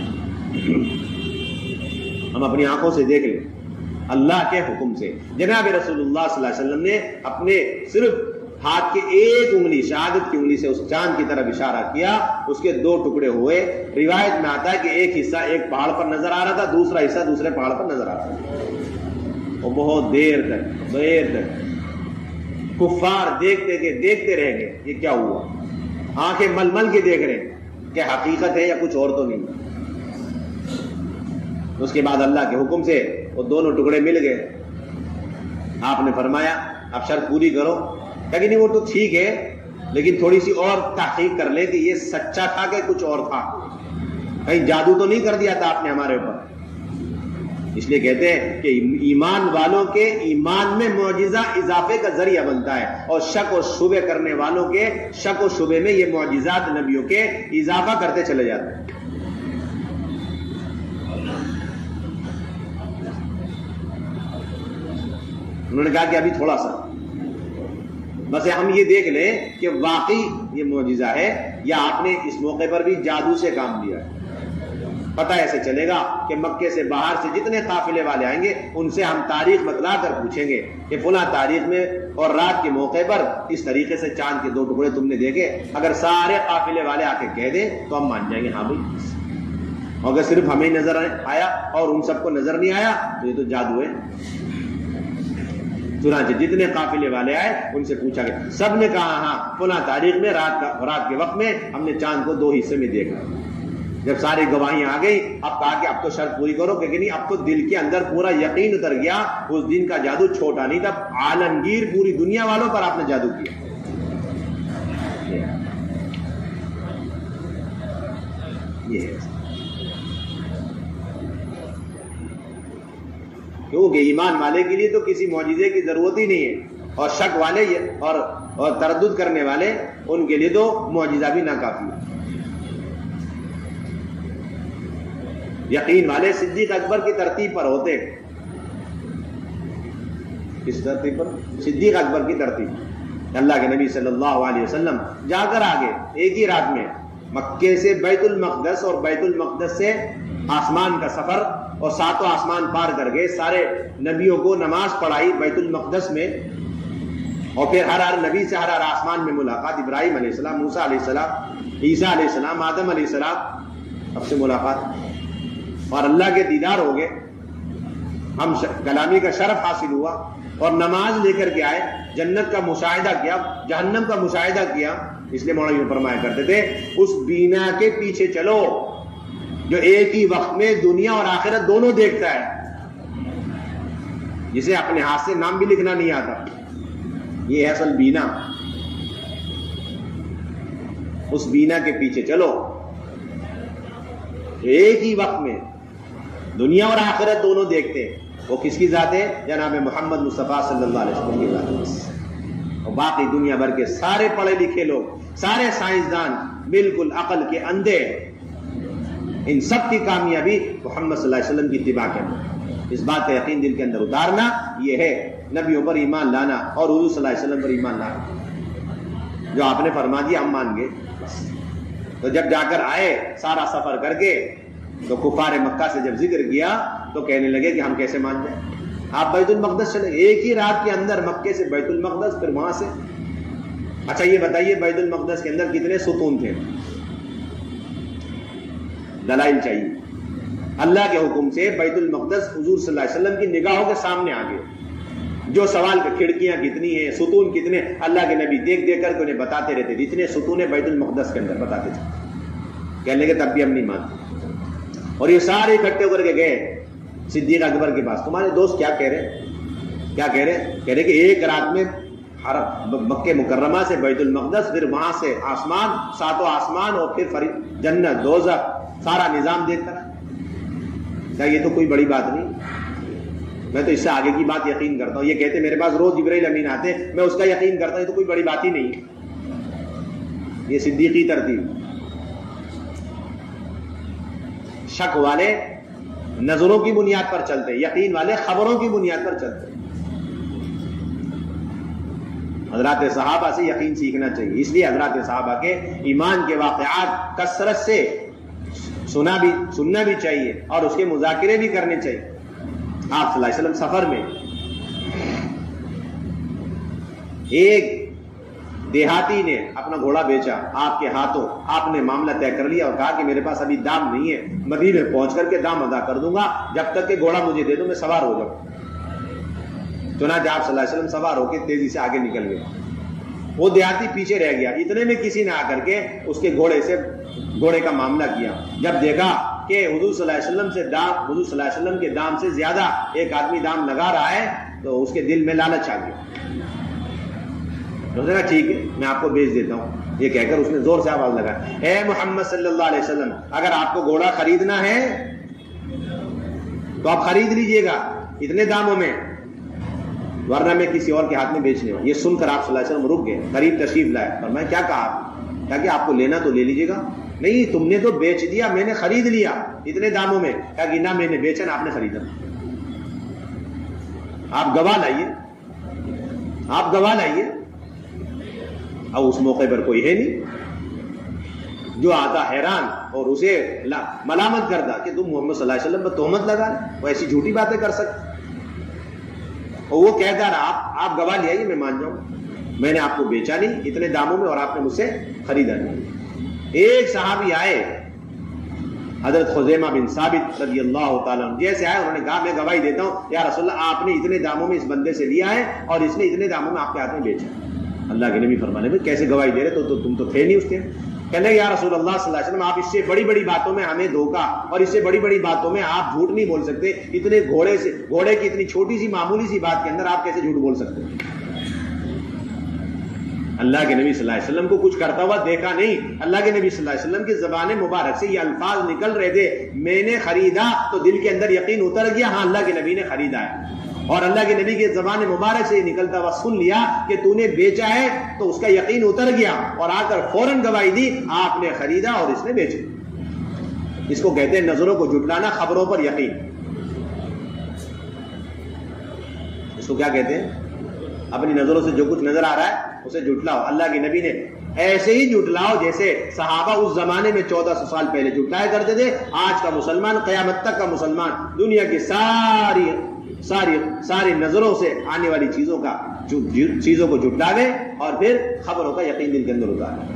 Speaker 2: ہم اپنی آنکھوں سے دیکھ لیں اللہ کے حکم سے۔ جناب رسول اللہ صلی اللہ علیہ وسلم نے اپنے صرف ہاتھ کے ایک انگلی، شہادت کی انگلی سے اس چاند کی طرف اشارہ کیا، اس کے دو ٹکڑے ہوئے۔ روایت میں آتا ہے کہ ایک حصہ ایک پہاڑ پر نظر آ رہا تھا، دوسرا حصہ دوسرے پہاڑ پر نظر آ رہا تھا، اور بہت دیر تک دیر تک کفار دیکھتے کہ دیکھتے رہ گئے یہ کیا ہوا، آنکھیں مل مل کے دیکھ رہے ہیں کہ حقیقت ہے یا کچھ اور تو نہیں۔ اس کے بعد اللہ کے حکم سے وہ دونوں ٹکڑے مل گئے۔ آپ نے فرمایا اب شرط پوری کرو، کہ نہیں وہ تو ٹھیک ہے لیکن تھوڑی سی اور تحقیق کر لیں کہ یہ سچا تھا کہ کچھ اور تھا، کہیں جادو تو نہیں کر دیا تھا آپ نے ہمارے اوپر۔ اس لیے کہتے ہیں کہ ایمان والوں کے ایمان میں معجزہ اضافے کا ذریعہ بنتا ہے، اور شک و شبے کرنے والوں کے شک و شبے میں یہ معجزات نبیوں کے اضافہ کرتے چلے جاتے ہیں۔ انہوں نے کہا کہ ابھی تھوڑا سا بس ہم یہ دیکھ لیں کہ واقعی یہ معجزہ ہے یا آپ نے اس موقع پر بھی جادو سے کام لیا ہے؟ پتہ ایسے چلے گا کہ مکے سے باہر سے جتنے قافلے والے آئیں گے ان سے ہم تاریخ بتلا کر پوچھیں گے کہ فلاں تاریخ میں اور رات کے موقع پر اس طریقے سے چاند کے دو ٹکڑے تم نے دیکھے. اگر سارے قافلے والے آ کے کہہ دیں تو ہم مان جائیں گے ہاں بھائی. اگر صرف ہمیں نظر آیا اور ان سب کو نظر نہیں آیا تو یہ تو جادو ہے. چنانچہ جتنے قافلے والے آئے ان سے پوچھا گیا, سب نے کہا ہاں فلاں تاریخ میں رات کا رات کے وقت میں ہم نے چاند کو دو حصے میں دیکھا. جب ساری گواہیاں آ گئی اب کہا کہ اب تو شرط پوری کرو, کہ نہیں اب تو دل کے اندر پورا یقین اتر گیا. اس دن کا جادو چھوٹا نہیں تھا, عالمگیر پوری دنیا والوں پر آپ نے جادو کیا. یہ ہے کیونکہ ایمان والے کے لیے تو کسی معجزے کی ضرورت ہی نہیں ہے, اور شک والے اور اور تردد کرنے والے ان کے لیے تو معجزہ بھی ناکافی ہے. یقین والے صدیق اکبر کی ترتیب پر ہوتے. کس ترتیب پر؟ صدیق اکبر کی ترتیب. اللہ کے نبی صلی اللہ علیہ وسلم جا کر آگے ایک ہی رات میں مکے سے بیت المقدس اور بیت المقدس سے آسمان کا سفر اور ساتوں آسمان پار کر گئے. سارے نبیوں کو نماز پڑھائی بیت المقدس میں, اور پھر ہر ہر نبی سے ہر ہر آسمان میں ملاقات. ابراہیم علیہ السلام, موسیٰ علیہ السلام, عیسیٰ علیہ السلام, آدم علیہ السلام, اب سے ملاقات اور اللہ کے دیدار ہو گئے. ہم کلامی کا شرف حاصل ہوا اور نماز لے کر کے آئے, جنت کا مشاہدہ کیا, جہنم کا مشاہدہ کیا. اس لیے مولانا فرمایا کرتے تھے اس بینا کے پیچھے چلو جو ایک ہی وقت میں دنیا اور آخرت دونوں دیکھتا ہے, جسے اپنے ہاتھ سے نام بھی لکھنا نہیں آتا. یہ ہے اصل بینا. اس بینا کے پیچھے چلو ایک ہی وقت میں دنیا اور آخرت دونوں دیکھتے ہیں. وہ کس کی ذات ہے؟ جناب محمد مصطفیٰ صلی اللہ علیہ وسلم کی ذات ہے. اور باقی دنیا بھر کے سارے پڑھے لکھے لوگ, سارے سائنسدان, بالکل عقل کے اندھے, ان سب کی کامیابی محمد صلی اللہ علیہ وسلم کی اتباع کرنا. اس بات کا یقین دل کے اندر اتارنا, یہ ہے نبیوں پر ایمان لانا اور حضور صلی اللہ علیہ وسلم پر ایمان لانا. جو آپ نے فرما دیا ہم مان گئے. تو جب جا کر آئے سارا سفر کر کے تو کفار مکہ سے جب ذکر کیا تو کہنے لگے کہ ہم کیسے مان جائیں. آپ بیت المقدس چلے, ایک ہی رات کے اندر مکے سے بیت المقدس, پھر وہاں سے. اچھا یہ بتائیے بیت المقدس کے اندر کتنے ستون تھے؟ دلائل چاہیے. اللہ کے حکم سے بیت المقدس حضور صلی اللہ علیہ وسلم کی نگاہوں کے سامنے آ گئے. جو سوال کہ کھڑکیاں کتنی ہیں, ستون کتنے, اللہ کے نبی دیکھ دیکھ کر کے انہیں بتاتے رہتے تھے. جتنے ستون ہیں بیت المقدس کے اندر بتاتے تھے. کہنے لگے تب بھی ہم نہیں مانتے. اور یہ سارے اکٹھے ہو کر کے گئے صدیق اکبر کے پاس. تمہارے دوست کیا کہہ رہے کیا کہہ رہے کہہ رہے کہ ایک رات میں مکہ مکرمہ سے بیت المقدس, پھر وہاں سے آسمان, ساتوں آسمان, اور پھر جنت دوزخ, سارا نظام دیکھ کر. کیا یہ تو کوئی بڑی بات نہیں؟ میں تو اس سے آگے کی بات یقین کرتا ہوں. یہ کہتے میرے پاس روز جبرائیل امین آتے, میں اس کا یقین کرتا ہوں. یہ تو کوئی بڑی بات ہی نہیں ہے. یہ صدیقی ترتیب. شک والے نظروں کی بنیاد پر چلتے, یقین والے خبروں کی بنیاد پر چلتے. حضرات صحابہ سے یقین سیکھنا چاہیے. اس لیے حضرات صحابہ کے ایمان کے واقعات کثرت سے سنا بھی سننا بھی چاہیے اور اس کے مذاکرے بھی کرنے چاہیے. آپ صلی اللہ علیہ وسلم سفر میں ایک دیہاتی نے اپنا گھوڑا بیچا آپ کے ہاتھوں. آپ نے معاملہ طے کر لیا اور کہا کہ میرے پاس ابھی دام نہیں ہے, مدینے پہنچ کر کے دام ادا کر دوں گا, جب تک کہ گھوڑا مجھے دے دو میں سوار ہو جاؤں. چنانچہ آپ صلی اللہ علیہ وسلم سوار ہو کے تیزی سے آگے نکل گئے. وہ دیہاتی پیچھے رہ گیا. اتنے میں کسی نے آ کر کے اس کے گھوڑے سے گھوڑے کا معاملہ کیا. جب دیکھا کہ حضور صلی اللہ علیہ وسلم سے دام حضور صلی اللہ علیہ وسلم کے دام سے زیادہ ایک آدمی دام لگا رہا ہے تو اس کے دل میں لالچ آ گیا. کہا ٹھیک ہے میں آپ کو بیچ دیتا ہوں. یہ کہہ کر اس نے زور سے آواز لگایا, اے محمد صلی اللہ علیہ وسلم, اگر آپ کو گھوڑا خریدنا ہے تو آپ خرید لیجئے گا اتنے داموں میں, ورنہ میں کسی اور کے ہاتھ میں بیچنے ہوں. یہ سن کر آپ صلی اللہ علیہ وسلم رک گئے, قریب تشریف لائے. اور میں کیا کہا کیا کہ آپ کو لینا تو لے لیجئے گا. نہیں تم نے تو بیچ دیا, میں نے خرید لیا اتنے داموں میں. کہا کہ نہ میں نے بیچا نہ آپ نے خریدا. آپ گواہ لائیے, آپ گواہ لائیے. اب اس موقع پر کوئی ہے نہیں جو آتا حیران اور اسے ملامت کرتا کہ تم محمد صلی اللہ علیہ وسلم پر تہمت لگا رہے، وہ ایسی جھوٹی باتیں کر سکتے، اور وہ کہتا رہا آپ آپ گواہ لے آئیے میں مان جاؤں، میں نے آپ کو بیچا نہیں اتنے داموں میں اور آپ نے مجھ سے خریدا نہیں۔ ایک صحابی آئے حضرت خزیمہ بن ثابت رضی اللہ تعالیٰ عنہ، جیسے آئے انہوں نے کہا میں گواہی دیتا ہوں یا رسول اللہ آپ نے اتنے داموں میں اس بندے سے لیا ہے اور اس نے اتنے داموں میں آپ کے ہاتھ میں بیچا۔ اللہ کے نبی فرمانے میں کیسے گواہی دے رہے تو, تو تم تو تھے نہیں اس کے، کہنے یا رسول اللہ صلی اللہ علیہ وسلم آپ اس سے بڑی بڑی باتوں میں ہمیں دھوکا اور اس سے بڑی بڑی باتوں میں آپ جھوٹ نہیں بول سکتے، اتنے گھوڑے سے گھوڑے کی اتنی چھوٹی سی معمولی سی بات کے اندر آپ کیسے جھوٹ بول سکتے ہیں؟ اللہ کے نبی صلی اللہ علیہ وسلم کو کچھ کرتا ہوا دیکھا نہیں، اللہ کے نبی صلی اللہ علیہ وسلم کی زبان مبارک سے یہ الفاظ نکل رہے تھے میں نے خریدا، تو دل کے اندر یقین اتر گیا ہاں اللہ کے نبی نے خریدا ہے، اور اللہ کے نبی کی زبان مبارک سے یہ نکلتا ہوا سن لیا کہ تو نے بیچا ہے تو اس کا یقین اتر گیا اور آ کر فوراً گواہی دی آپ نے خریدا اور اس نے بیچا۔ اس کو کہتے ہیں نظروں کو جھٹلانا، خبروں پر یقین۔ اس کو کیا کہتے ہیں؟ اپنی نظروں سے جو کچھ نظر آ رہا ہے اسے جھٹلاؤ۔ اللہ کے نبی نے ایسے ہی جھٹلاؤ جیسے صحابہ اس زمانے میں چودہ سو سال پہلے جھٹلایا کرتے تھے۔ آج کا مسلمان، قیامت تک کا مسلمان دنیا کی ساری ساری ساری نظروں سے آنے والی چیزوں کا چیزوں کو جھٹلاوے اور پھر خبروں کا یقین دل کے اندر اتارے۔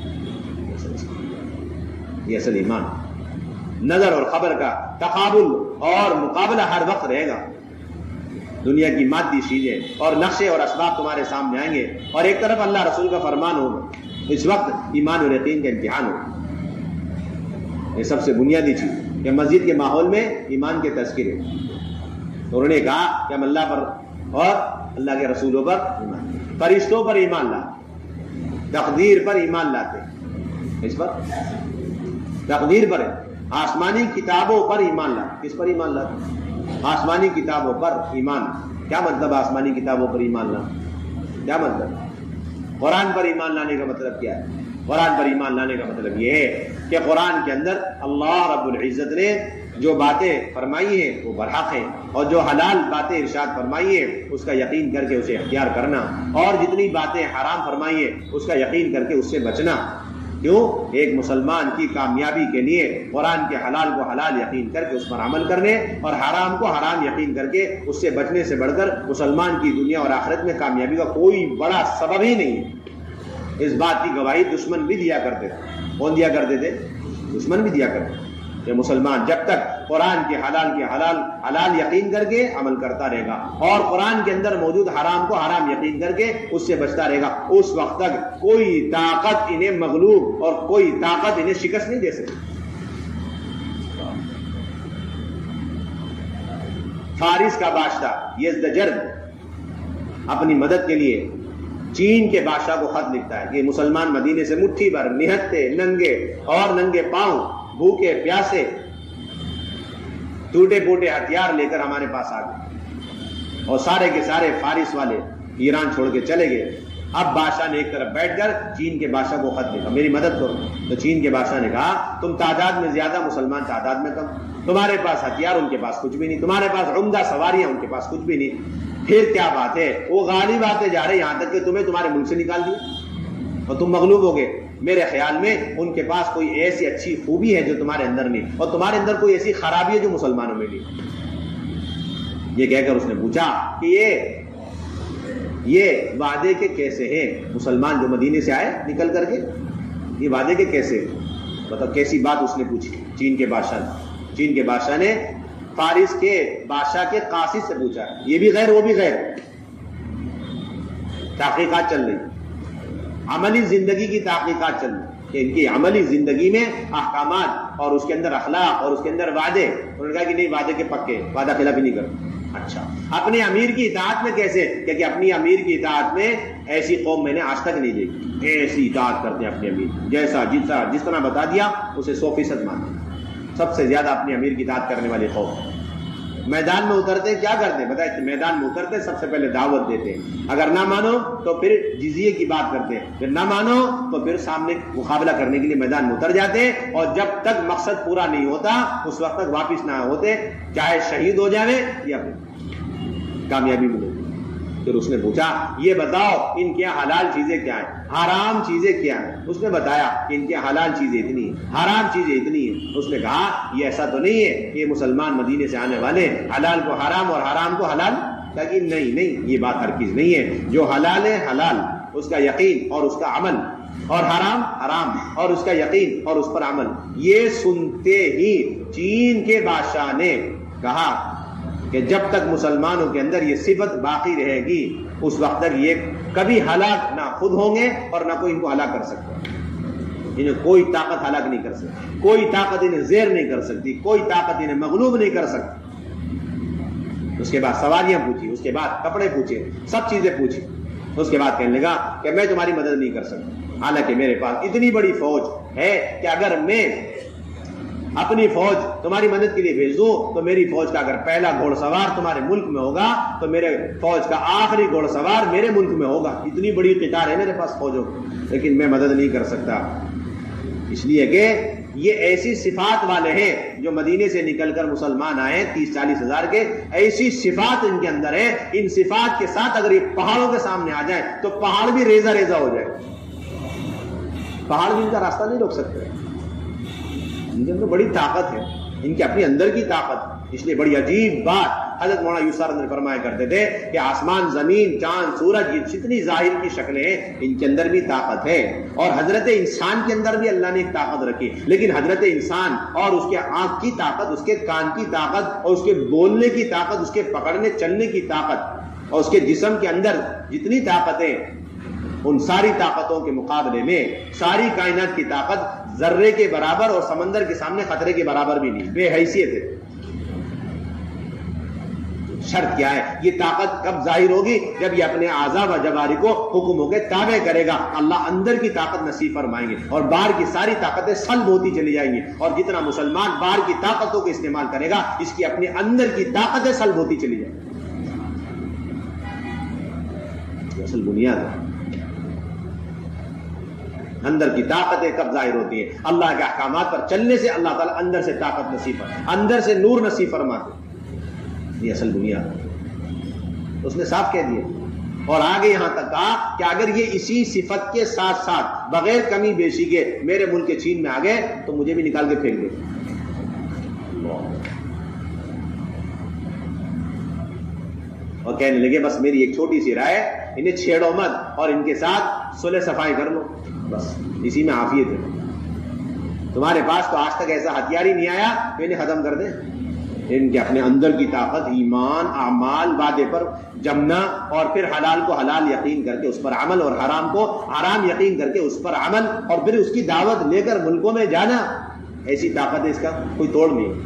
Speaker 2: یہ اصل ایمان، نظر اور خبر کا تقابل اور مقابلہ ہر وقت رہے گا۔ دنیا کی مادی چیزیں اور نقشے اور اسباب تمہارے سامنے آئیں گے اور ایک طرف اللہ رسول کا فرمان ہوگا، اس وقت ایمان اور یقین کا امتحان ہوگا۔ یہ سب سے بنیادی چیز کہ مسجد کے ماحول میں ایمان کے تذکرے، انہوں نے کہا کہ ہم اللہ پر اور اللہ کے رسولوں پر ایمان، فرشتوں پر ایمان لاتے، تقدیر پر ایمان لاتے، اس پر تقدیر پر، آسمانی کتابوں پر ایمان لاتے۔ کس پر ایمان لاتے؟ آسمانی کتابوں پر ایمان۔ کیا مطلب آسمانی کتابوں پر ایمان لانا؟ کیا مطلب؟ قرآن پر ایمان لانے کا مطلب کیا ہے؟ قرآن پر ایمان لانے کا مطلب یہ ہے کہ قرآن کے اندر اللہ رب العزت نے جو باتیں فرمائی ہیں وہ برحق ہیں، اور جو حلال باتیں ارشاد فرمائی ہیں اس کا یقین کر کے اسے اختیار کرنا، اور جتنی باتیں حرام فرمائی ہیں اس کا یقین کر کے اس سے بچنا۔ کیوں؟ ایک مسلمان کی کامیابی کے لیے قرآن کے حلال کو حلال یقین کر کے اس پر عمل کرنے اور حرام کو حرام یقین کر کے اس سے بچنے سے بڑھ کر مسلمان کی دنیا اور آخرت میں کامیابی کا کوئی بڑا سبب ہی نہیں ہے۔ اس بات کی گواہی دشمن بھی دیا کرتے تھے۔ کون دیا کرتے تھے؟ دشمن بھی دیا کرتے تھے کہ مسلمان جب تک قرآن کے حلال کے حلال حلال یقین کر کے عمل کرتا رہے گا اور قرآن کے اندر موجود حرام کو حرام یقین کر کے اس سے بچتا رہے گا، اس وقت تک کوئی طاقت انہیں مغلوب اور کوئی طاقت انہیں شکست نہیں دے سکتی۔ فارس کا بادشاہ یزدجرد اپنی مدد کے لیے چین کے بادشاہ کو خط لکھتا ہے کہ مسلمان مدینے سے مٹھی بھر نہتے ننگے اور ننگے پاؤں بھوکے پیاسے ٹوٹے پوٹے ہتھیار لے کر ہمارے پاس آ گئے اور سارے کے سارے فارس والے ایران چھوڑ کے چلے گئے۔ اب بادشاہ نے ایک طرف بیٹھ کر چین کے بادشاہ کو خط لکھا میری مدد کرو، تو چین کے بادشاہ نے کہا تم تعداد میں زیادہ، مسلمان تعداد میں کم، تمہارے پاس ہتھیار ان کے پاس کچھ بھی نہیں، تمہارے پاس عمدہ سواریاں ان کے پاس کچھ بھی نہیں، پھر کیا بات ہے؟ وہ غالب آتے جا رہے یہاں تک کہ تمہیں تمہارے ملک سے نکال دیا اور تم مغلوب ہو گئے۔ میرے خیال میں ان کے پاس کوئی ایسی اچھی خوبی ہے جو تمہارے اندر نہیں، اور تمہارے اندر کوئی ایسی خرابی ہے جو مسلمانوں میں نہیں۔ یہ کہہ کر اس نے پوچھا کہ یہ یہ وعدے کے کیسے ہیں؟ مسلمان جو مدینے سے آئے نکل کر کے، یہ وعدے کے کیسے؟ مطلب کیسی بات اس نے پوچھی چین کے بادشاہ نے؟ چین کے بادشاہ نے فارس کے بادشاہ کے قاصد سے پوچھا، یہ بھی غیر وہ بھی غیر، تحقیقات چل رہی، عملی زندگی کی تحقیقات چل رہی کہ ان کی عملی زندگی میں احکامات اور اس کے اندر اخلاق اور اس کے اندر وعدے، انہوں نے کہا کہ نہیں وعدے کے پکے، وعدہ خلافی نہیں کرتے۔ اچھا اپنے امیر کی اطاعت میں کیسے؟ کہ اپنی امیر کی اطاعت میں ایسی قوم میں نے آج تک نہیں دیکھی، ایسی اطاعت کرتے ہیں اپنے امیر، جیسا جیسا جس طرح بتا دیا اسے سو فیصد مانتے، سب سے زیادہ اپنے امیر کی اطاعت کرنے والے قوم۔ میدان میں اترتے کیا کرتے بتائیں؟ میدان میں اترتے سب سے پہلے دعوت دیتے، اگر نہ مانو تو پھر جزیے کی بات کرتے، پھر نہ مانو تو پھر سامنے مقابلہ کرنے کے لیے میدان میں اتر جاتے، اور جب تک مقصد پورا نہیں ہوتا اس وقت تک واپس نہ ہوتے، چاہے شہید ہو جاوے یا پھر کامیابی ملے۔ پھر اس نے پوچھا یہ بتاؤ ان کے حلال چیزیں کیا ہیں, حرام چیزیں کیا ہیں؟ اس نے بتایا کہ ان کے حلال چیزیں اتنی ہیں, حرام چیزیں اتنی ہیں. اس نے کہا یہ ایسا تو نہیں ہے کہ یہ مسلمان مدینے سے آنے والے حلال کو حرام اور حرام کو حلال, کہ نہیں نہیں, یہ بات ہرگز نہیں ہے. جو حلال ہے حلال, اس کا یقین اور اس کا عمل, اور حرام حرام اور اس کا یقین اور اس پر عمل. یہ سنتے ہی چین کے بادشاہ نے کہا کہ جب تک مسلمانوں کے اندر یہ صفت باقی رہے گی اس وقت تک یہ کبھی ہلاک نہ خود ہوں گے اور نہ کوئی ان کو ہلاک کر سکتا. انہیں کوئی طاقت ہلاک نہیں کر سکتی, کوئی طاقت انہیں زیر نہیں کر سکتی, کوئی طاقت انہیں مغلوب نہیں کر سکتی. اس کے بعد سواریاں پوچھی, اس کے بعد کپڑے پوچھے, سب چیزیں پوچھی. اس کے بعد کہنے لگا کہ میں تمہاری مدد نہیں کر سکتا, حالانکہ میرے پاس اتنی بڑی فوج ہے کہ اگر میں اپنی فوج تمہاری مدد کے لیے بھیج دوں تو میری فوج کا اگر پہلا گھوڑ سوار تمہارے ملک میں ہوگا تو میرے فوج کا آخری گھوڑ سوار میرے ملک میں ہوگا. اتنی بڑی قطار ہے میرے پاس فوجوں, لیکن میں مدد نہیں کر سکتا. اس لیے کہ یہ ایسی صفات والے ہیں جو مدینے سے نکل کر مسلمان آئے تیس چالیس ہزار کے, ایسی صفات ان کے اندر ہے. ان صفات کے ساتھ اگر یہ پہاڑوں کے سامنے آ جائیں تو پہاڑ بھی ریزہ ریزہ ہو جائے, پہاڑ بھی ان کا راستہ نہیں روک سکتے. ان کے اندر بڑی طاقت ہے, ان کے اپنے اندر کی طاقت. اس لیے بڑی عجیب بات حضرت مولانا یوسف نے فرمایا کرتے تھے کہ آسمان, زمین, چاند, سورج, یہ جتنی ظاہر کی شکلیں ہیں ان کے اندر بھی طاقت ہے. اور حضرت انسان کے اندر بھی اللہ نے ایک طاقت رکھی, لیکن حضرت انسان اور اس کے آنکھ کی طاقت, اس کے کان کی طاقت, اور اس کے بولنے کی طاقت, اس کے پکڑنے چلنے کی طاقت, اور اس کے جسم کے اندر جتنی طاقتیں, ان ساری طاقتوں کے مقابلے میں ساری کائنات کی طاقت ذرے کے برابر اور سمندر کے سامنے خطرے کے برابر بھی نہیں, بے حیثیت ہے. شرط کیا ہے؟ یہ طاقت کب ظاہر ہوگی؟ جب یہ اپنے اعضاء و جواری کو حکموں کے تابع کرے گا. اللہ اندر کی طاقت نصیب فرمائیں گے اور باہر کی ساری طاقتیں سلب ہوتی چلی جائیں گی. اور جتنا مسلمان باہر کی طاقتوں کو استعمال کرے گا اس کی اپنے اندر کی طاقتیں سلب ہوتی چلی جائیں گی. یہ اصل بنیاد ہے. اندر کی طاقتیں کب ظاہر ہوتی ہیں؟ اللہ کے احکامات پر چلنے سے اللہ تعالیٰ اندر سے طاقت نصیب فرماتے, اندر سے نور نصیب فرماتے. یہ اصل بنیاد ہے. اس نے صاف کہہ دیا اور آگے یہاں تک کہا کہ اگر یہ اسی صفت کے ساتھ ساتھ بغیر کمی بیشی کے میرے ملک کے چین میں آ گئے تو مجھے بھی نکال کے پھینک دے. اور کہنے لگے بس میری ایک چھوٹی سی رائے, انہیں چھیڑو مت اور ان کے ساتھ صلح صفائی کر لو, بس اسی میں عافیت ہے. تمہارے پاس تو آج تک ایسا ہتھیار ہی نہیں آیا تو انہیں ختم کر دے. ان کے اپنے اندر کی طاقت, ایمان, اعمال, وعدے پر جمنا, اور پھر حلال کو حلال یقین کر کے اس پر عمل, اور حرام کو حرام یقین کر کے اس پر عمل, اور پھر اس کی دعوت لے کر ملکوں میں جانا. ایسی طاقت ہے, اس کا کوئی توڑ نہیں.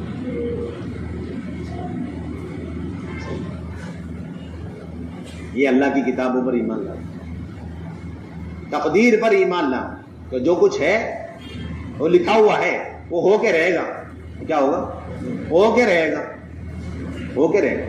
Speaker 2: یہ اللہ کی کتابوں پر ایمان لا, تقدیر پر ایمان لا, کہ جو کچھ ہے وہ لکھا ہوا ہے, وہ ہو کے رہے گا. کیا ہوگا؟ ہو کے رہے گا, ہو کے رہے گا.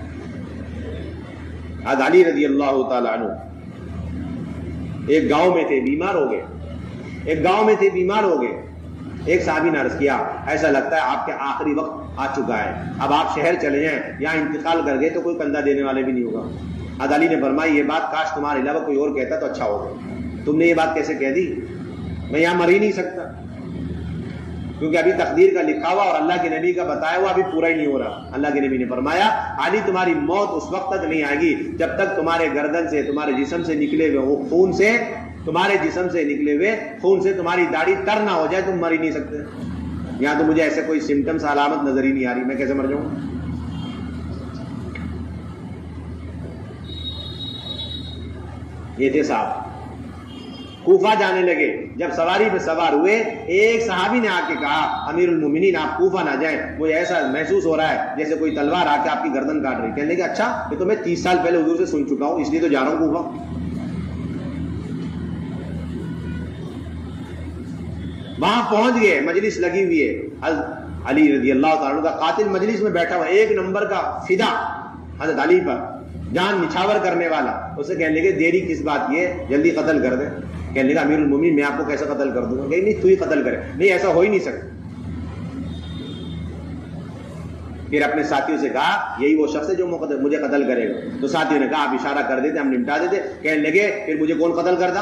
Speaker 2: حضرت علی رضی اللہ تعالی عنہ ایک گاؤں میں تھے, بیمار ہو گئے. ایک گاؤں میں تھے, بیمار ہو گئے. ایک صحابی نے عرض کیا ایسا لگتا ہے آپ کے آخری وقت آ چکا ہے, اب آپ شہر چلے جائیں, یہاں انتقال کر گئے تو کوئی کندھا دینے والے بھی نہیں ہوگا. حضرت علی نے فرمائی یہ بات کاش تمہارے علاوہ کوئی اور کہتا تو اچھا ہوگا. تم نے یہ بات کیسے کہہ دی؟ میں یہاں مر ہی نہیں سکتا, کیونکہ ابھی تقدیر کا لکھا ہوا اور اللہ کے نبی کا بتایا ہوا ابھی پورا ہی نہیں ہو رہا. اللہ کے نبی نے فرمایا علی تمہاری موت اس وقت تک نہیں آئے گی جب تک تمہارے گردن سے, تمہارے جسم سے نکلے ہوئے خون سے, تمہارے جسم سے نکلے ہوئے خون سے تمہاری داڑھی تر نہ ہو جائے, تم مر ہی نہیں سکتے. یہاں تو مجھے ایسے کوئی سمٹمس, علامت نظر ہی نہیں آ رہی, میں کیسے مر جاؤں؟ یہ تھے صاحب. کوفہ جانے لگے, جب سواری پہ سوار ہوئے ایک صحابی نے آ کے کہا امیر المومنین آپ کوفہ نہ جائیں, مجھے ایسا محسوس ہو رہا ہے جیسے کوئی تلوار آ کے آپ کی گردن کاٹ رہی. کہنے لگے اچھا, یہ تو میں تیس سال پہلے حضور سے سن چکا ہوں, اس لیے تو جا رہا ہوں کوفہ. وہاں پہنچ گئے, مجلس لگی ہوئی ہے, حضرت علی رضی اللہ تعالیٰ کا قاتل مجلس میں بیٹھا ہوا, ایک نمبر کا فدا حضرت علی پر, جان نچھاور کرنے والا. اسے کہنے لگے دیری کس بات کی ہے, جلدی قتل کر دے. کہنے لگا امیر المومنین میں آپ کو کیسے قتل کر دوں گا؟ کہ نہیں تو ہی قتل کرے. نہیں ایسا ہو ہی نہیں سکتا. پھر اپنے ساتھیوں سے کہا یہی وہ شخص ہے جو مجھے قتل کرے گا. تو ساتھیوں نے کہا آپ اشارہ کر دیتے ہم نمٹا دیتے. کہنے لگے پھر مجھے کون قتل کرتا؟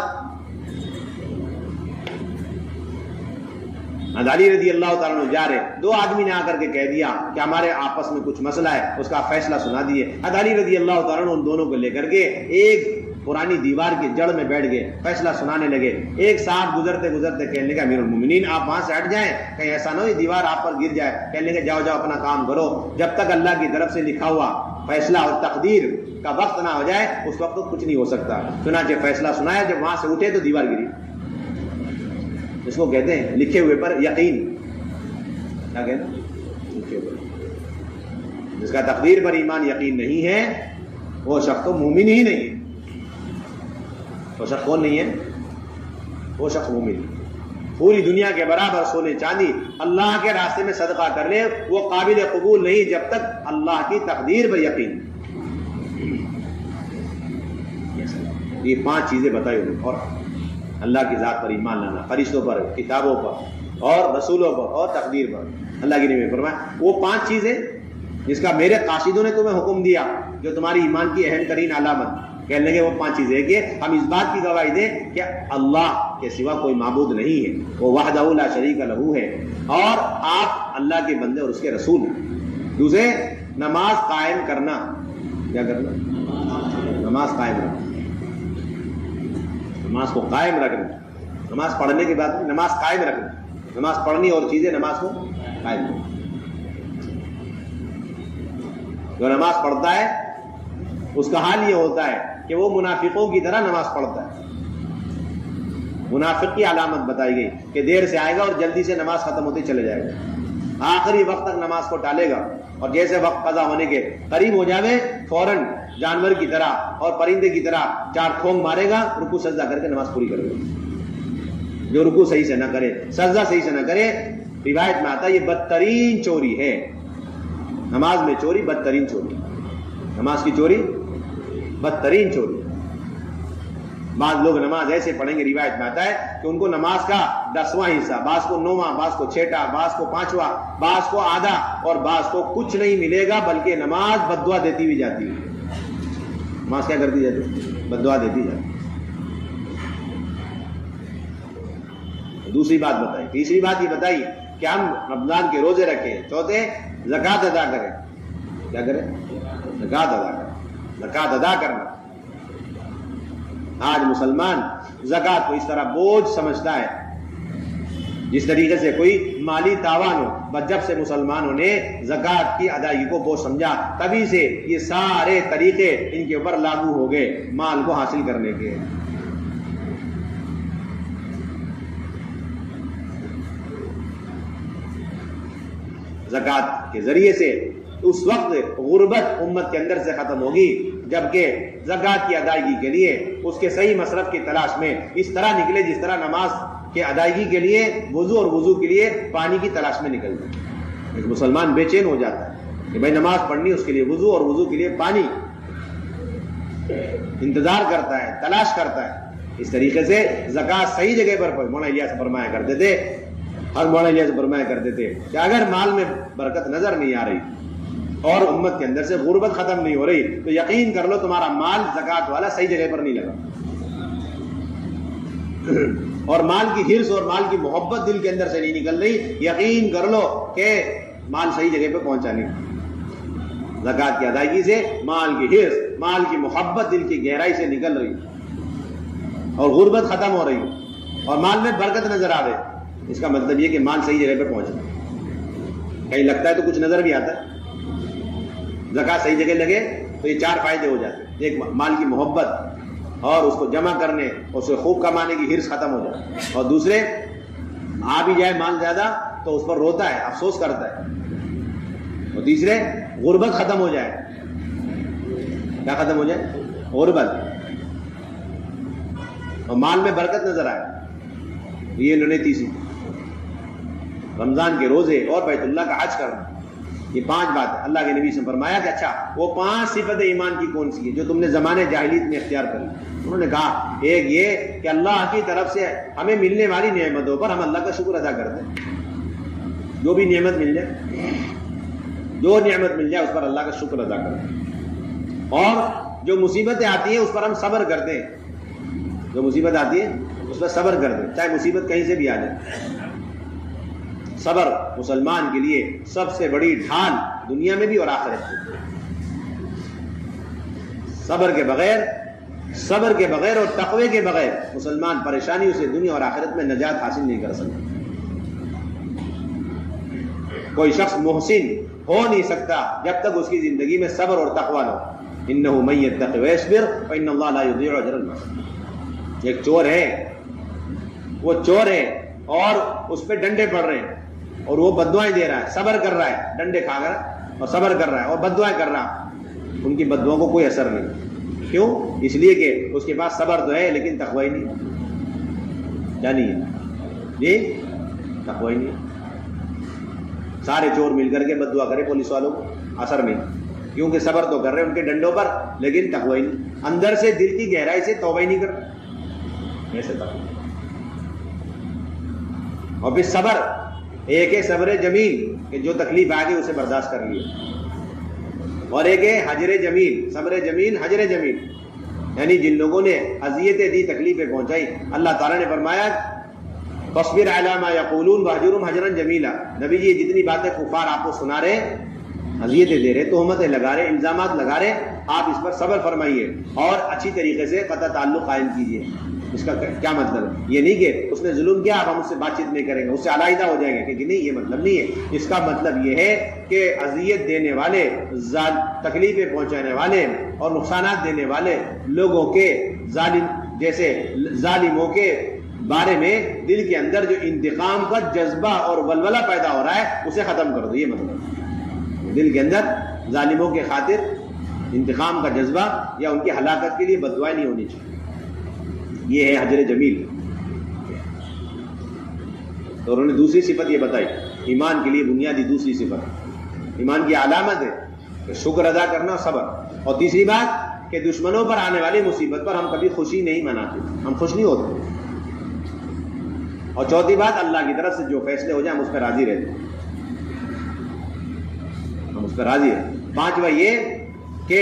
Speaker 2: علی رضی اللہ تعالیٰ عنہ جا رہے, دو آدمی نے آ کر کے کہہ دیا کہ ہمارے آپس میں کچھ مسئلہ ہے, اس کا فیصلہ سنا دیے. علی رضی اللہ تعالیٰ عنہ ان دونوں کو لے کر کے ایک پرانی دیوار کی جڑ میں بیٹھ گئے, فیصلہ سنانے لگے. ایک صاحب گزرتے گزرتے کہنے لگا امیر المومنین آپ وہاں سے ہٹ جائیں, کہیں ایسا نہ ہو یہ دیوار آپ پر گر جائے. کہنے لگے جاؤ جاؤ اپنا کام کرو, جب تک اللہ کی طرف سے لکھا ہوا فیصلہ اور تقدیر کا وقت نہ ہو جائے اس وقت کچھ نہیں ہو سکتا. چنانچہ فیصلہ سنایا, جب وہاں سے اٹھے تو دیوار گری. اس کو کہتے ہیں لکھے ہوئے پر یقین. کیا کہتے ہیں؟ لکھے ہوئے. جس کا تقدیر پر ایمان یقین نہیں ہے وہ شخص تو مومن ہی نہیں ہے. وہ شخص کون نہیں ہے؟ وہ شخص مومن. پوری دنیا کے برابر سونے چاندی اللہ کے راستے میں صدقہ کر لے وہ قابل قبول نہیں جب تک اللہ کی تقدیر پر یقین. یہ پانچ چیزیں بتائی انہوں نے. اور اللہ کی ذات پر ایمان لانا, فرشتوں پر, کتابوں پر اور رسولوں پر اور تقدیر پر. اللہ کی نبی نے فرمایا وہ پانچ چیزیں جس کا میرے قاصدوں نے تمہیں حکم دیا جو تمہاری ایمان کی اہم ترین علامت. کہنے لگے وہ پانچ چیزیں کہ ہم اس بات کی گواہی دیں کہ اللہ کے سوا کوئی معبود نہیں ہے, وہ وحدہ لا شریک لہ ہے, اور آپ اللہ کے بندے اور اس کے رسول ہیں. دوسرے نماز قائم کرنا. کیا کرنا؟ نماز قائم رکھنا. نماز کو قائم رکھنا. نماز پڑھنے کے بعد نماز قائم رکھنا. نماز پڑھنی اور چیزیں نماز کو قائم رکھنا. جو نماز پڑھتا ہے اس کا حال یہ ہوتا ہے کہ وہ منافقوں کی طرح نماز پڑھتا ہے. منافق کی علامت بتائی گئی کہ دیر سے آئے گا اور جلدی سے نماز ختم ہوتے چلے جائے گا, آخری وقت تک نماز کو ٹالے گا, اور جیسے وقت قضا ہونے کے قریب ہو جاوے فوراً جانور کی طرح اور پرندے کی طرح چار ٹھونگ مارے گا, رکوع سجدہ کر کے نماز پوری کرے گا. جو رکوع صحیح سے نہ کرے, سجدہ صحیح سے نہ کرے, روایت میں آتا ہے یہ بدترین چوری ہے. نماز میں چوری بدترین چوری. نماز کی چوری بدترین چوری. بعض لوگ نماز ایسے پڑھیں گے, روایت میں آتا ہے کہ ان کو نماز کا دسواں حصہ, بعض کو نواں, بعض کو چھٹا, بعض کو پانچواں, بعض کو آدھا, اور بعض کو کچھ نہیں ملے گا بلکہ نماز بد دعا دیتی ہوئی جاتی ہے. نماز کیا کرتی جاتی؟ بد دعا دیتی جاتی. دوسری بات بتائی. تیسری بات یہ بتائی کہ ہم رمضان کے روزے رکھیں. چوتھے زکوٰۃ ادا کریں. کیا کریں؟ زکوٰۃ ادا کریں. زکوٰۃ ادا کرنا. آج مسلمان زکوٰۃ کو اس طرح بوجھ سمجھتا ہے جس طریقے سے کوئی مالی تاوان ہو. بس جب سے مسلمانوں نے زکوٰۃ کی ادائیگی کو بوجھ سمجھا تبھی سے یہ سارے طریقے ان کے اوپر لاگو ہو گئے مال کو حاصل کرنے کے. زکوٰۃ کے ذریعے سے اس وقت غربت امت کے اندر سے ختم ہوگی جبکہ زکوٰۃ کی ادائیگی کے لیے اس کے صحیح مصرف کی تلاش میں اس طرح نکلے جس طرح نماز کے ادائیگی کے لیے وضو اور وضو کے لیے پانی کی تلاش میں نکلتے ہیں. ایک مسلمان بے چین ہو جاتا ہے کہ بھائی نماز پڑھنی, اس کے لیے وضو اور وضو کے لیے پانی انتظار کرتا ہے, تلاش کرتا ہے. اس طریقے سے زکوٰۃ صحیح جگہ پر مولانا الیاس فرمایا کرتے تھے اور مولانا الیاس فرمایا کرتے تھے کہ اگر مال میں برکت نظر نہیں آ رہی اور امت کے اندر سے غربت ختم نہیں ہو رہی تو یقین کر لو تمہارا مال زکوٰۃ والا صحیح جگہ پر نہیں لگا. اور مال کی حرص اور مال کی محبت دل کے اندر سے نہیں نکل رہی, یقین کر لو کہ مال صحیح جگہ پہ پہنچا نہیں. زکوٰۃ کی ادائیگی سے مال کی حرص, مال کی محبت دل کی گہرائی سے نکل رہی اور غربت ختم ہو رہی اور مال میں برکت نظر آ رہے. اس کا مطلب یہ کہ مال صحیح جگہ پہ پہنچا. کہیں لگتا ہے تو کچھ نظر بھی آتا ہے. زکوٰۃ صحیح جگہ لگے تو یہ چار فائدے ہو جاتے ہیں. ایک مال کی محبت اور اس کو جمع کرنے اور اسے خوب کمانے کی حرص ختم ہو جائے, اور دوسرے آ بھی جائے مال زیادہ تو اس پر روتا ہے, افسوس کرتا ہے, اور تیسرے غربت ختم ہو جائے. کیا ختم ہو جائے؟ غربت. اور مال میں برکت نظر آئے. یہ انہوں نے تیسری رمضان کے روزے اور بیت اللہ کا حج کرنا, یہ پانچ بات ہے. اللہ کے نبی سے فرمایا کہ اچھا وہ پانچ صفت ایمان کی کون سی ہے جو تم نے زمانے جاہلیت میں اختیار کر لی؟ انہوں نے کہا ایک یہ کہ اللہ کی طرف سے ہمیں ملنے والی نعمتوں پر ہم اللہ کا شکر ادا کرتے ہیں. جو بھی نعمت مل جائے جو نعمت مل جائے اس پر اللہ کا شکر ادا کریں، اور جو مصیبتیں آتی ہیں اس پر ہم صبر کرتے ہیں، جو مصیبت آتی ہے اس پر صبر کرتے ہیں، چاہے مصیبت کہیں سے بھی آ جائے۔ صبر مسلمان کے لیے سب سے بڑی ڈھال دنیا میں بھی اور آخرت میں۔ صبر کے بغیر صبر کے بغیر اور تقوی کے بغیر مسلمان پریشانیوں سے دنیا اور آخرت میں نجات حاصل نہیں کر سکتا۔ کوئی شخص محسن ہو نہیں سکتا جب تک اس کی زندگی میں صبر اور تقوی نہ ہو۔ انہ من یتق ویصبر فإن اللہ لا یضیع اجر المحسنین۔ ایک چور ہے، وہ چور ہے اور اس پہ ڈنڈے پڑ رہے ہیں اور وہ بددعائیں دے رہا ہے، صبر کر رہا ہے، ڈنڈے کھا کر اور صبر کر رہا ہے اور بددعائیں کر رہا ہے، ان کی بددعاؤں کو کوئی اثر نہیں۔ کیوں؟ اس لیے کہ اس کے پاس صبر تو ہے لیکن تقوی نہیں، کیا نہیں ہے جی؟ تقوی نہیں۔ سارے چور مل کر کے بددعا کرے پولیس والوں کو، اثر نہیں، کیونکہ صبر تو کر رہے ہیں ان کے ڈنڈوں پر لیکن تقوی نہیں، اندر سے دل کی گہرائی سے توبہ ہی نہیں کر رہے، ایسے تقوی۔ اور پھر صبر ایک ہے صبر جمیل کہ جو تکلیف آ گئی اسے برداشت کر لیے، اور ایک ہے حجر جمیل، صبر جمیل حجر جمیل، یعنی جن لوگوں نے اذیتیں دی، تکلیفیں پہنچائی، اللہ تعالیٰ نے فرمایا فاصبر علی ما یقولون واہجرہم حجرا جمیلا۔ نبی جی جتنی باتیں کفار آپ کو سنا رہے، اذیتیں دے رہے، تہمتیں لگا رہے، الزامات لگا رہے، آپ اس پر صبر فرمائیے اور اچھی طریقے سے قطع تعلق قائم کیجیے۔ اس کا کیا مطلب ہے؟ یہ نہیں کہ اس نے ظلم کیا اب ہم اس سے بات چیت نہیں کریں گے، اس سے علیحدہ ہو جائیں گے، کہ نہیں، یہ مطلب نہیں ہے۔ اس کا مطلب یہ ہے کہ اذیت دینے والے، تکلیفیں پہنچانے والے اور نقصانات دینے والے لوگوں کے، ظالم جیسے ظالموں کے بارے میں دل کے اندر جو انتقام کا جذبہ اور ولولہ پیدا ہو رہا ہے اسے ختم کر دو، یہ مطلب دل کے اندر ظالموں کے خاطر انتقام کا جذبہ یا ان کی ہلاکت کے لیے بددعائیں نہیں ہونی چاہیے۔ یہ ہے حجر جمیل۔ تو انہوں نے دوسری صفت یہ بتائی، ایمان کے لیے بنیادی دوسری صفت، ایمان کی علامت ہے کہ شکر ادا کرنا، صبر، اور تیسری بات کہ دشمنوں پر آنے والی مصیبت پر ہم کبھی خوشی نہیں مناتے، ہم خوش نہیں ہوتے، اور چوتھی بات اللہ کی طرف سے جو فیصلے ہو جائیں ہم اس پہ راضی رہتے ہیں، ہم اس پہ راضی ہیں۔ پانچواں یہ کہ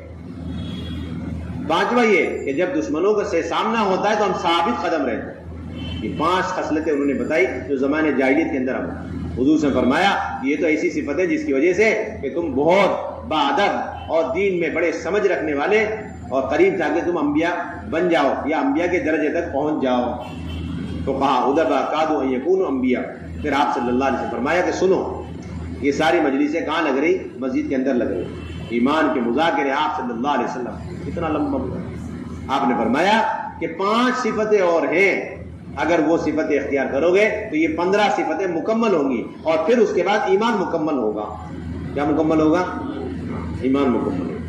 Speaker 2: پانچواں یہ کہ جب دشمنوں کا سے سامنا ہوتا ہے تو ہم ثابت قدم رہتے ہیں۔ یہ پانچ خصلتیں انہوں نے بتائی جو زمانے جاہلیت کے اندر ہم، حضور سے فرمایا یہ تو ایسی صفت ہے جس کی وجہ سے کہ تم بہت باادب اور دین میں بڑے سمجھ رکھنے والے اور قریب جا کے تم انبیاء بن جاؤ یا انبیاء کے درجے تک پہنچ جاؤ۔ تو کہا ادبا کادو ان یکونوا انبیاء۔ پھر آپ صلی اللہ علیہ وسلم فرمایا کہ سنو، یہ ساری مجلسیں کہاں لگ رہی؟ مسجد کے اندر لگ رہی۔ ایمان کے مذاکرے آپ صلی اللہ علیہ وسلم اتنا لمبا، آپ نے فرمایا کہ پانچ صفتیں اور ہیں، اگر وہ صفتیں اختیار کرو گے تو یہ پندرہ صفتیں مکمل ہوں گی، اور پھر اس کے بعد ایمان مکمل ہوگا۔ کیا مکمل ہوگا؟ ایمان مکمل ہوگا۔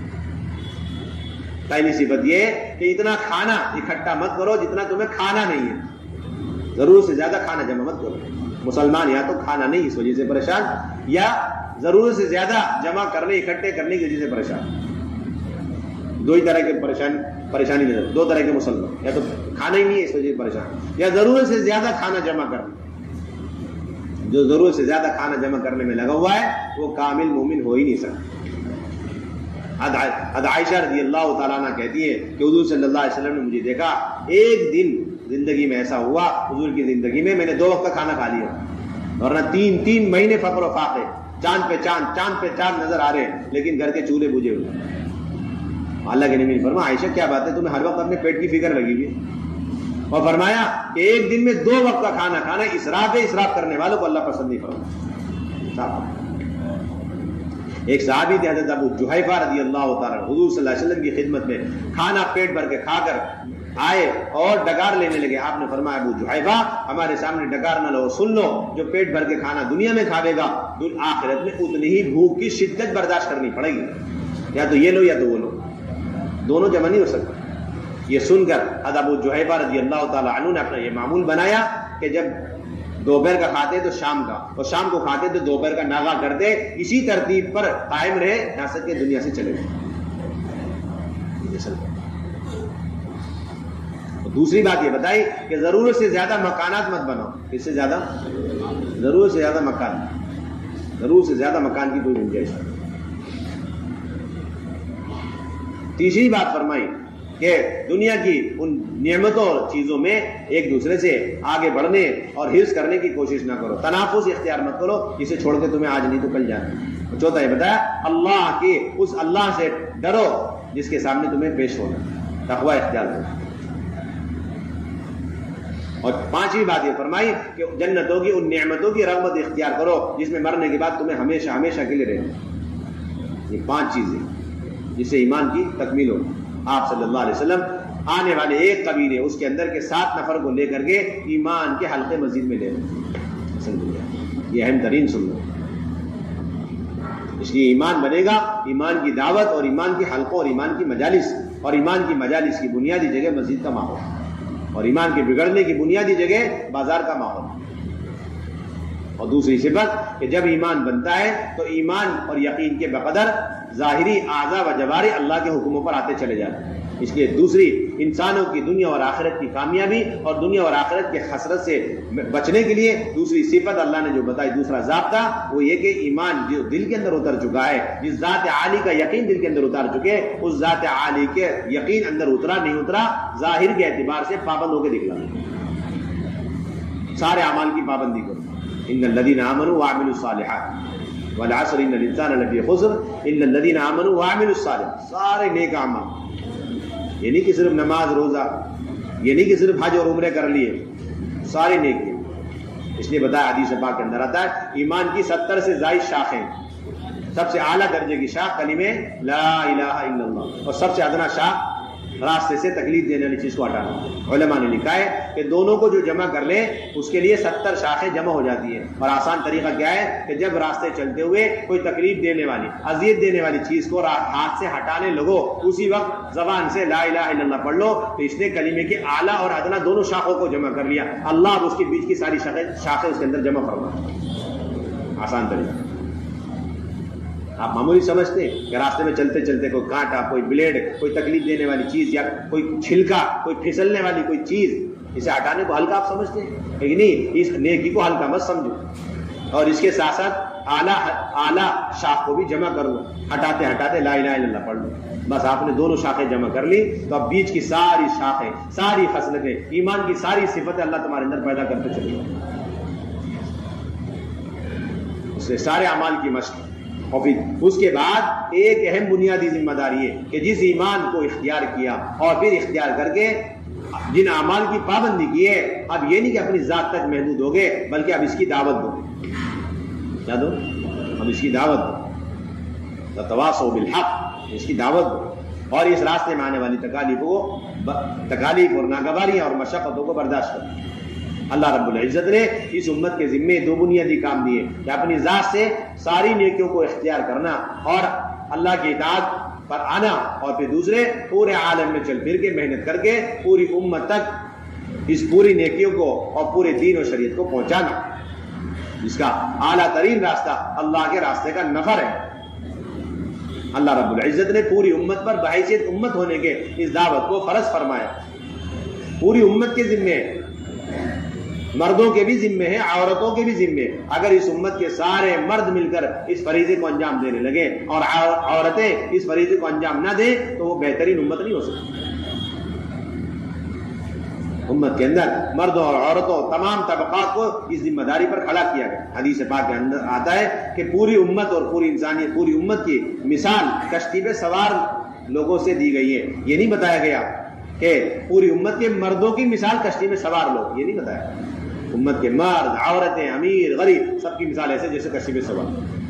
Speaker 2: پہلی صفت یہ کہ اتنا کھانا اکٹھا مت کرو جتنا تمہیں کھانا نہیں ہے، ضرورت سے زیادہ کھانا جمع مت کرو۔ مسلمان یا تو کھانا نہیں اس وجہ سے پریشان، یا ضرورت سے زیادہ جمع کرنے اکٹھے کرنے کی وجہ سے پریشان۔ دو ہی طرح کے پریشانی پریشانی میں دو طرح کے مسلمان، یا تو کھانا ہی نہیں ہے اس وجہ سے پریشان، یا ضرورت سے زیادہ کھانا جمع کرنا۔ جو ضرورت سے زیادہ کھانا جمع کرنے میں لگا ہوا ہے وہ کامل مومن ہو ہی نہیں سکتا۔ حضرت عائشہ رضی اللہ تعالیٰ عنہ کہتی ہے کہ حضور صلی اللہ علیہ وسلم نے مجھے دیکھا، ایک دن زندگی میں ایسا ہوا حضور کی زندگی میں میں نے دو وقت کا کھانا کھا لیا، ورنہ تین تین مہینے فقر و فاقے، چاند پہ چاند چاند پہ چاند نظر آ رہے ہیں لیکن گھر کے چولہے بجھے ہوئے۔ اللہ کے نبی نے فرمایا عائشہ کیا بات ہے، تمہیں ہر وقت اپنے پیٹ کی فکر لگی ہوئی ہے، اور فرمایا کہ ایک دن میں دو وقت کا کھانا کھانا اسراف ہے، اسراف کرنے والوں کو اللہ پسند نہیں فرماتا۔ ایک صحابی تھے حضرت ابو جحیفہ رضی اللہ تعالیٰ حضور صلی اللہ علیہ وسلم کی خدمت میں کھانا پیٹ بھر کے کھا کر آئے اور ڈگار لینے لگے۔ آپ نے فرمایا ابو جحیفہ ہمارے سامنے ڈگار نہ لو، سن لو جو پیٹ بھر کے کھانا دنیا میں کھاوے گا آخرت میں اتنی ہی بھوک کی شدت برداشت کرنی پڑے گی، یا تو یہ لو یا تو وہ لو، دونوں جمع نہیں ہو سکتا۔ یہ سن کر حضرت ابو جحیفہ رضی اللہ تعالیٰ عنہ نے اپنا یہ معمول بنایا کہ جب دوپہر کا کھاتے تو شام کا، اور شام کو کھاتے تو دوپہر کا ناغا کرتے، اسی ترتیب پر قائم رہے یہاں سے کہ دنیا سے چلے گئے۔ دوسری بات یہ بتائی کہ ضرورت سے زیادہ مکانات مت بناؤ، اس سے زیادہ ضرورت سے زیادہ مکان ضرورت سے زیادہ مکان کی کوئی گنجائش نہیں۔ تیسری بات فرمائی کہ دنیا کی ان نعمتوں اور چیزوں میں ایک دوسرے سے آگے بڑھنے اور حرص کرنے کی کوشش نہ کرو، تنافس اختیار مت کرو، اسے چھوڑ کے تمہیں آج نہیں تو کل جانا۔ چوتھا یہ بتایا اللہ کے اس اللہ سے ڈرو جس کے سامنے تمہیں پیش ہونا، تقوی اختیار کرو۔ اور پانچویں بات یہ فرمائی کہ جنتوں کی ان نعمتوں کی رغبت اختیار کرو جس میں مرنے کے بعد تمہیں ہمیشہ ہمیشہ کے لیے رہنا۔ یہ پانچ چیزیں جس سے ایمان کی تکمیل ہو۔ آپ صلی اللہ علیہ وسلم آنے والے ایک قبیلے اس کے اندر کے سات نفر کو لے کر کے ایمان کے حلقے مسجد میں لے رہے، یہ اہم ترین سنت۔ اس لیے ایمان بنے گا ایمان کی دعوت اور ایمان کے حلقوں اور ایمان کی مجالس، اور ایمان کی مجالس کی بنیادی جگہ مسجد کا ماحول، اور ایمان کے بگڑنے کی بنیادی جگہ بازار کا ماحول۔ اور دوسری صفت کہ جب ایمان بنتا ہے تو ایمان اور یقین کے بقدر ظاہری اعضاء و جوارح اللہ کے حکموں پر آتے چلے جاتے ہیں۔ اس لیے دوسری انسانوں کی دنیا اور آخرت کی کامیابی اور دنیا اور آخرت کے حسرت سے بچنے کے لیے دوسری صفت اللہ نے جو بتائی، دوسرا ضابطہ، وہ یہ کہ ایمان جو دل کے اندر اتر چکا ہے، جس ذات عالی کا یقین دل کے اندر اتار چکے، اس ذات عالی کے یقین اندر اترا نہیں اترا ظاہر کے اعتبار سے پابند ہو کے دکھلا، سارے اعمال کی پابندی کرو۔ ان الذين امنوا وعملوا الصالحات والعصر ان الانسان لفی خسر الا الذين امنوا وعملوا الصالحات، سارے نیک اعمال، یہ نہیں کہ صرف نماز روزہ، یہ نہیں کہ صرف حج اور عمرے کر لیے، سارے نیک ہیں۔ اس لیے بتایا حدیث پاک کے اندر آتا ہے ایمان کی ستر سے زائد شاخیں، سب سے اعلیٰ درجے کی شاخ کلمہ لا الہ الا اللہ، اور سب سے ادنا شاخ راستے سے تکلیف دینے والی چیز کو ہٹانا۔ علماء نے لکھا ہے کہ دونوں کو جو جمع کر لے اس کے لیے ستر شاخیں جمع ہو جاتی ہیں، اور آسان طریقہ کیا ہے کہ جب راستے چلتے ہوئے کوئی تکلیف دینے والی اذیت دینے والی چیز کو ہاتھ سے ہٹانے لگو، اسی وقت زبان سے لا الہ الا اللہ پڑھ لو، تو اس نے کلمے کی اعلیٰ اور ادنا دونوں شاخوں کو جمع کر لیا، اللہ اب اس کے بیچ کی ساری شاخیں اس کے اندر جمع فرما۔ آسان طریقہ آپ معمولی سمجھتے ہیں کہ راستے میں چلتے چلتے کوئی کانٹا، کوئی بلیڈ، کوئی تکلیف دینے والی چیز، یا کوئی چھلکا، کوئی پھسلنے والی کوئی چیز، اسے ہٹانے کو ہلکا آپ سمجھتے ہیں، لیکن نہیں، اس نیکی کو ہلکا مت سمجھو، اور اس کے ساتھ ساتھ اعلیٰ اعلیٰ شاخ کو بھی جمع کر لو، ہٹاتے ہٹاتے لا الہ الا اللہ پڑھ لو۔ بس آپ نے دونوں شاخیں جمع کر لی تو اب بیچ کی ساری شاخیں، ساری خصلتیں، ایمان کی ساری صفتیں اللہ تمہارے اندر پیدا کرتے چلے جائیں۔ اس سے سارے اعمال کی مشق، اور پھر اس کے بعد ایک اہم بنیادی ذمہ داری ہے کہ جس ایمان کو اختیار کیا اور پھر اختیار کر کے جن اعمال کی پابندی کی ہے، اب یہ نہیں کہ اپنی ذات تک محدود ہو گئے، بلکہ اب اس کی دعوت دو۔ کیا دو؟ اب اس کی دعوت دو، تواصوا بالحق، اس کی دعوت دو، اور اس راستے میں آنے والی تکالیفوں کو تکالیف اور ناگواریاں اور مشقتوں کو برداشت کرو۔ اللہ رب العزت نے اس امت کے ذمے دو بنیادی کام دیے کہ اپنی ذات سے ساری نیکیوں کو اختیار کرنا اور اللہ کی اطاعت پر آنا، اور پھر دوسرے پورے عالم میں چل پھر کے محنت کر کے پوری امت تک اس پوری نیکیوں کو اور پورے دین و شریعت کو پہنچانا، جس کا اعلیٰ ترین راستہ اللہ کے راستے کا نفر ہے۔ اللہ رب العزت نے پوری امت پر بحیثیت امت ہونے کے اس دعوت کو فرض فرمایا، پوری امت کے ذمے، مردوں کے بھی ذمے ہیں، عورتوں کے بھی ذمے۔ اگر اس امت کے سارے مرد مل کر اس فریضے کو انجام دینے لگے اور عورتیں اس فریضے کو انجام نہ دیں تو وہ بہترین امت نہیں ہو سکتی۔ امت کے اندر مردوں اور عورتوں تمام طبقات کو اس ذمہ داری پر کھڑا کیا گیا۔ حدیث پاک کے اندر آتا ہے کہ پوری امت اور پوری انسانیت، پوری امت کی مثال کشتی پہ سوار لوگوں سے دی گئی ہے۔ یہ نہیں بتایا گیا کہ پوری امت کے مردوں کی مثال کشتی میں سوار لوگ، یہ نہیں بتایا۔ امت کے مرد، عورتیں، امیر، غریب، سب کی مثال ایسے جیسے کشتی میں سوار۔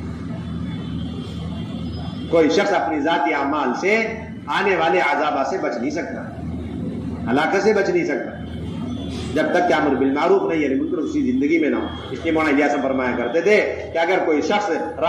Speaker 2: کوئی شخص اپنی ذاتی اعمال سے آنے والے عذابات سے بچ نہیں سکتا، ہلاکت سے بچ نہیں سکتا، جب تک کہ امر بالمعروف نہیں ہے، منکر اسی زندگی میں نہ ہو۔ اس لیے مولانا الیاس فرمایا کرتے تھے کہ اگر کوئی شخص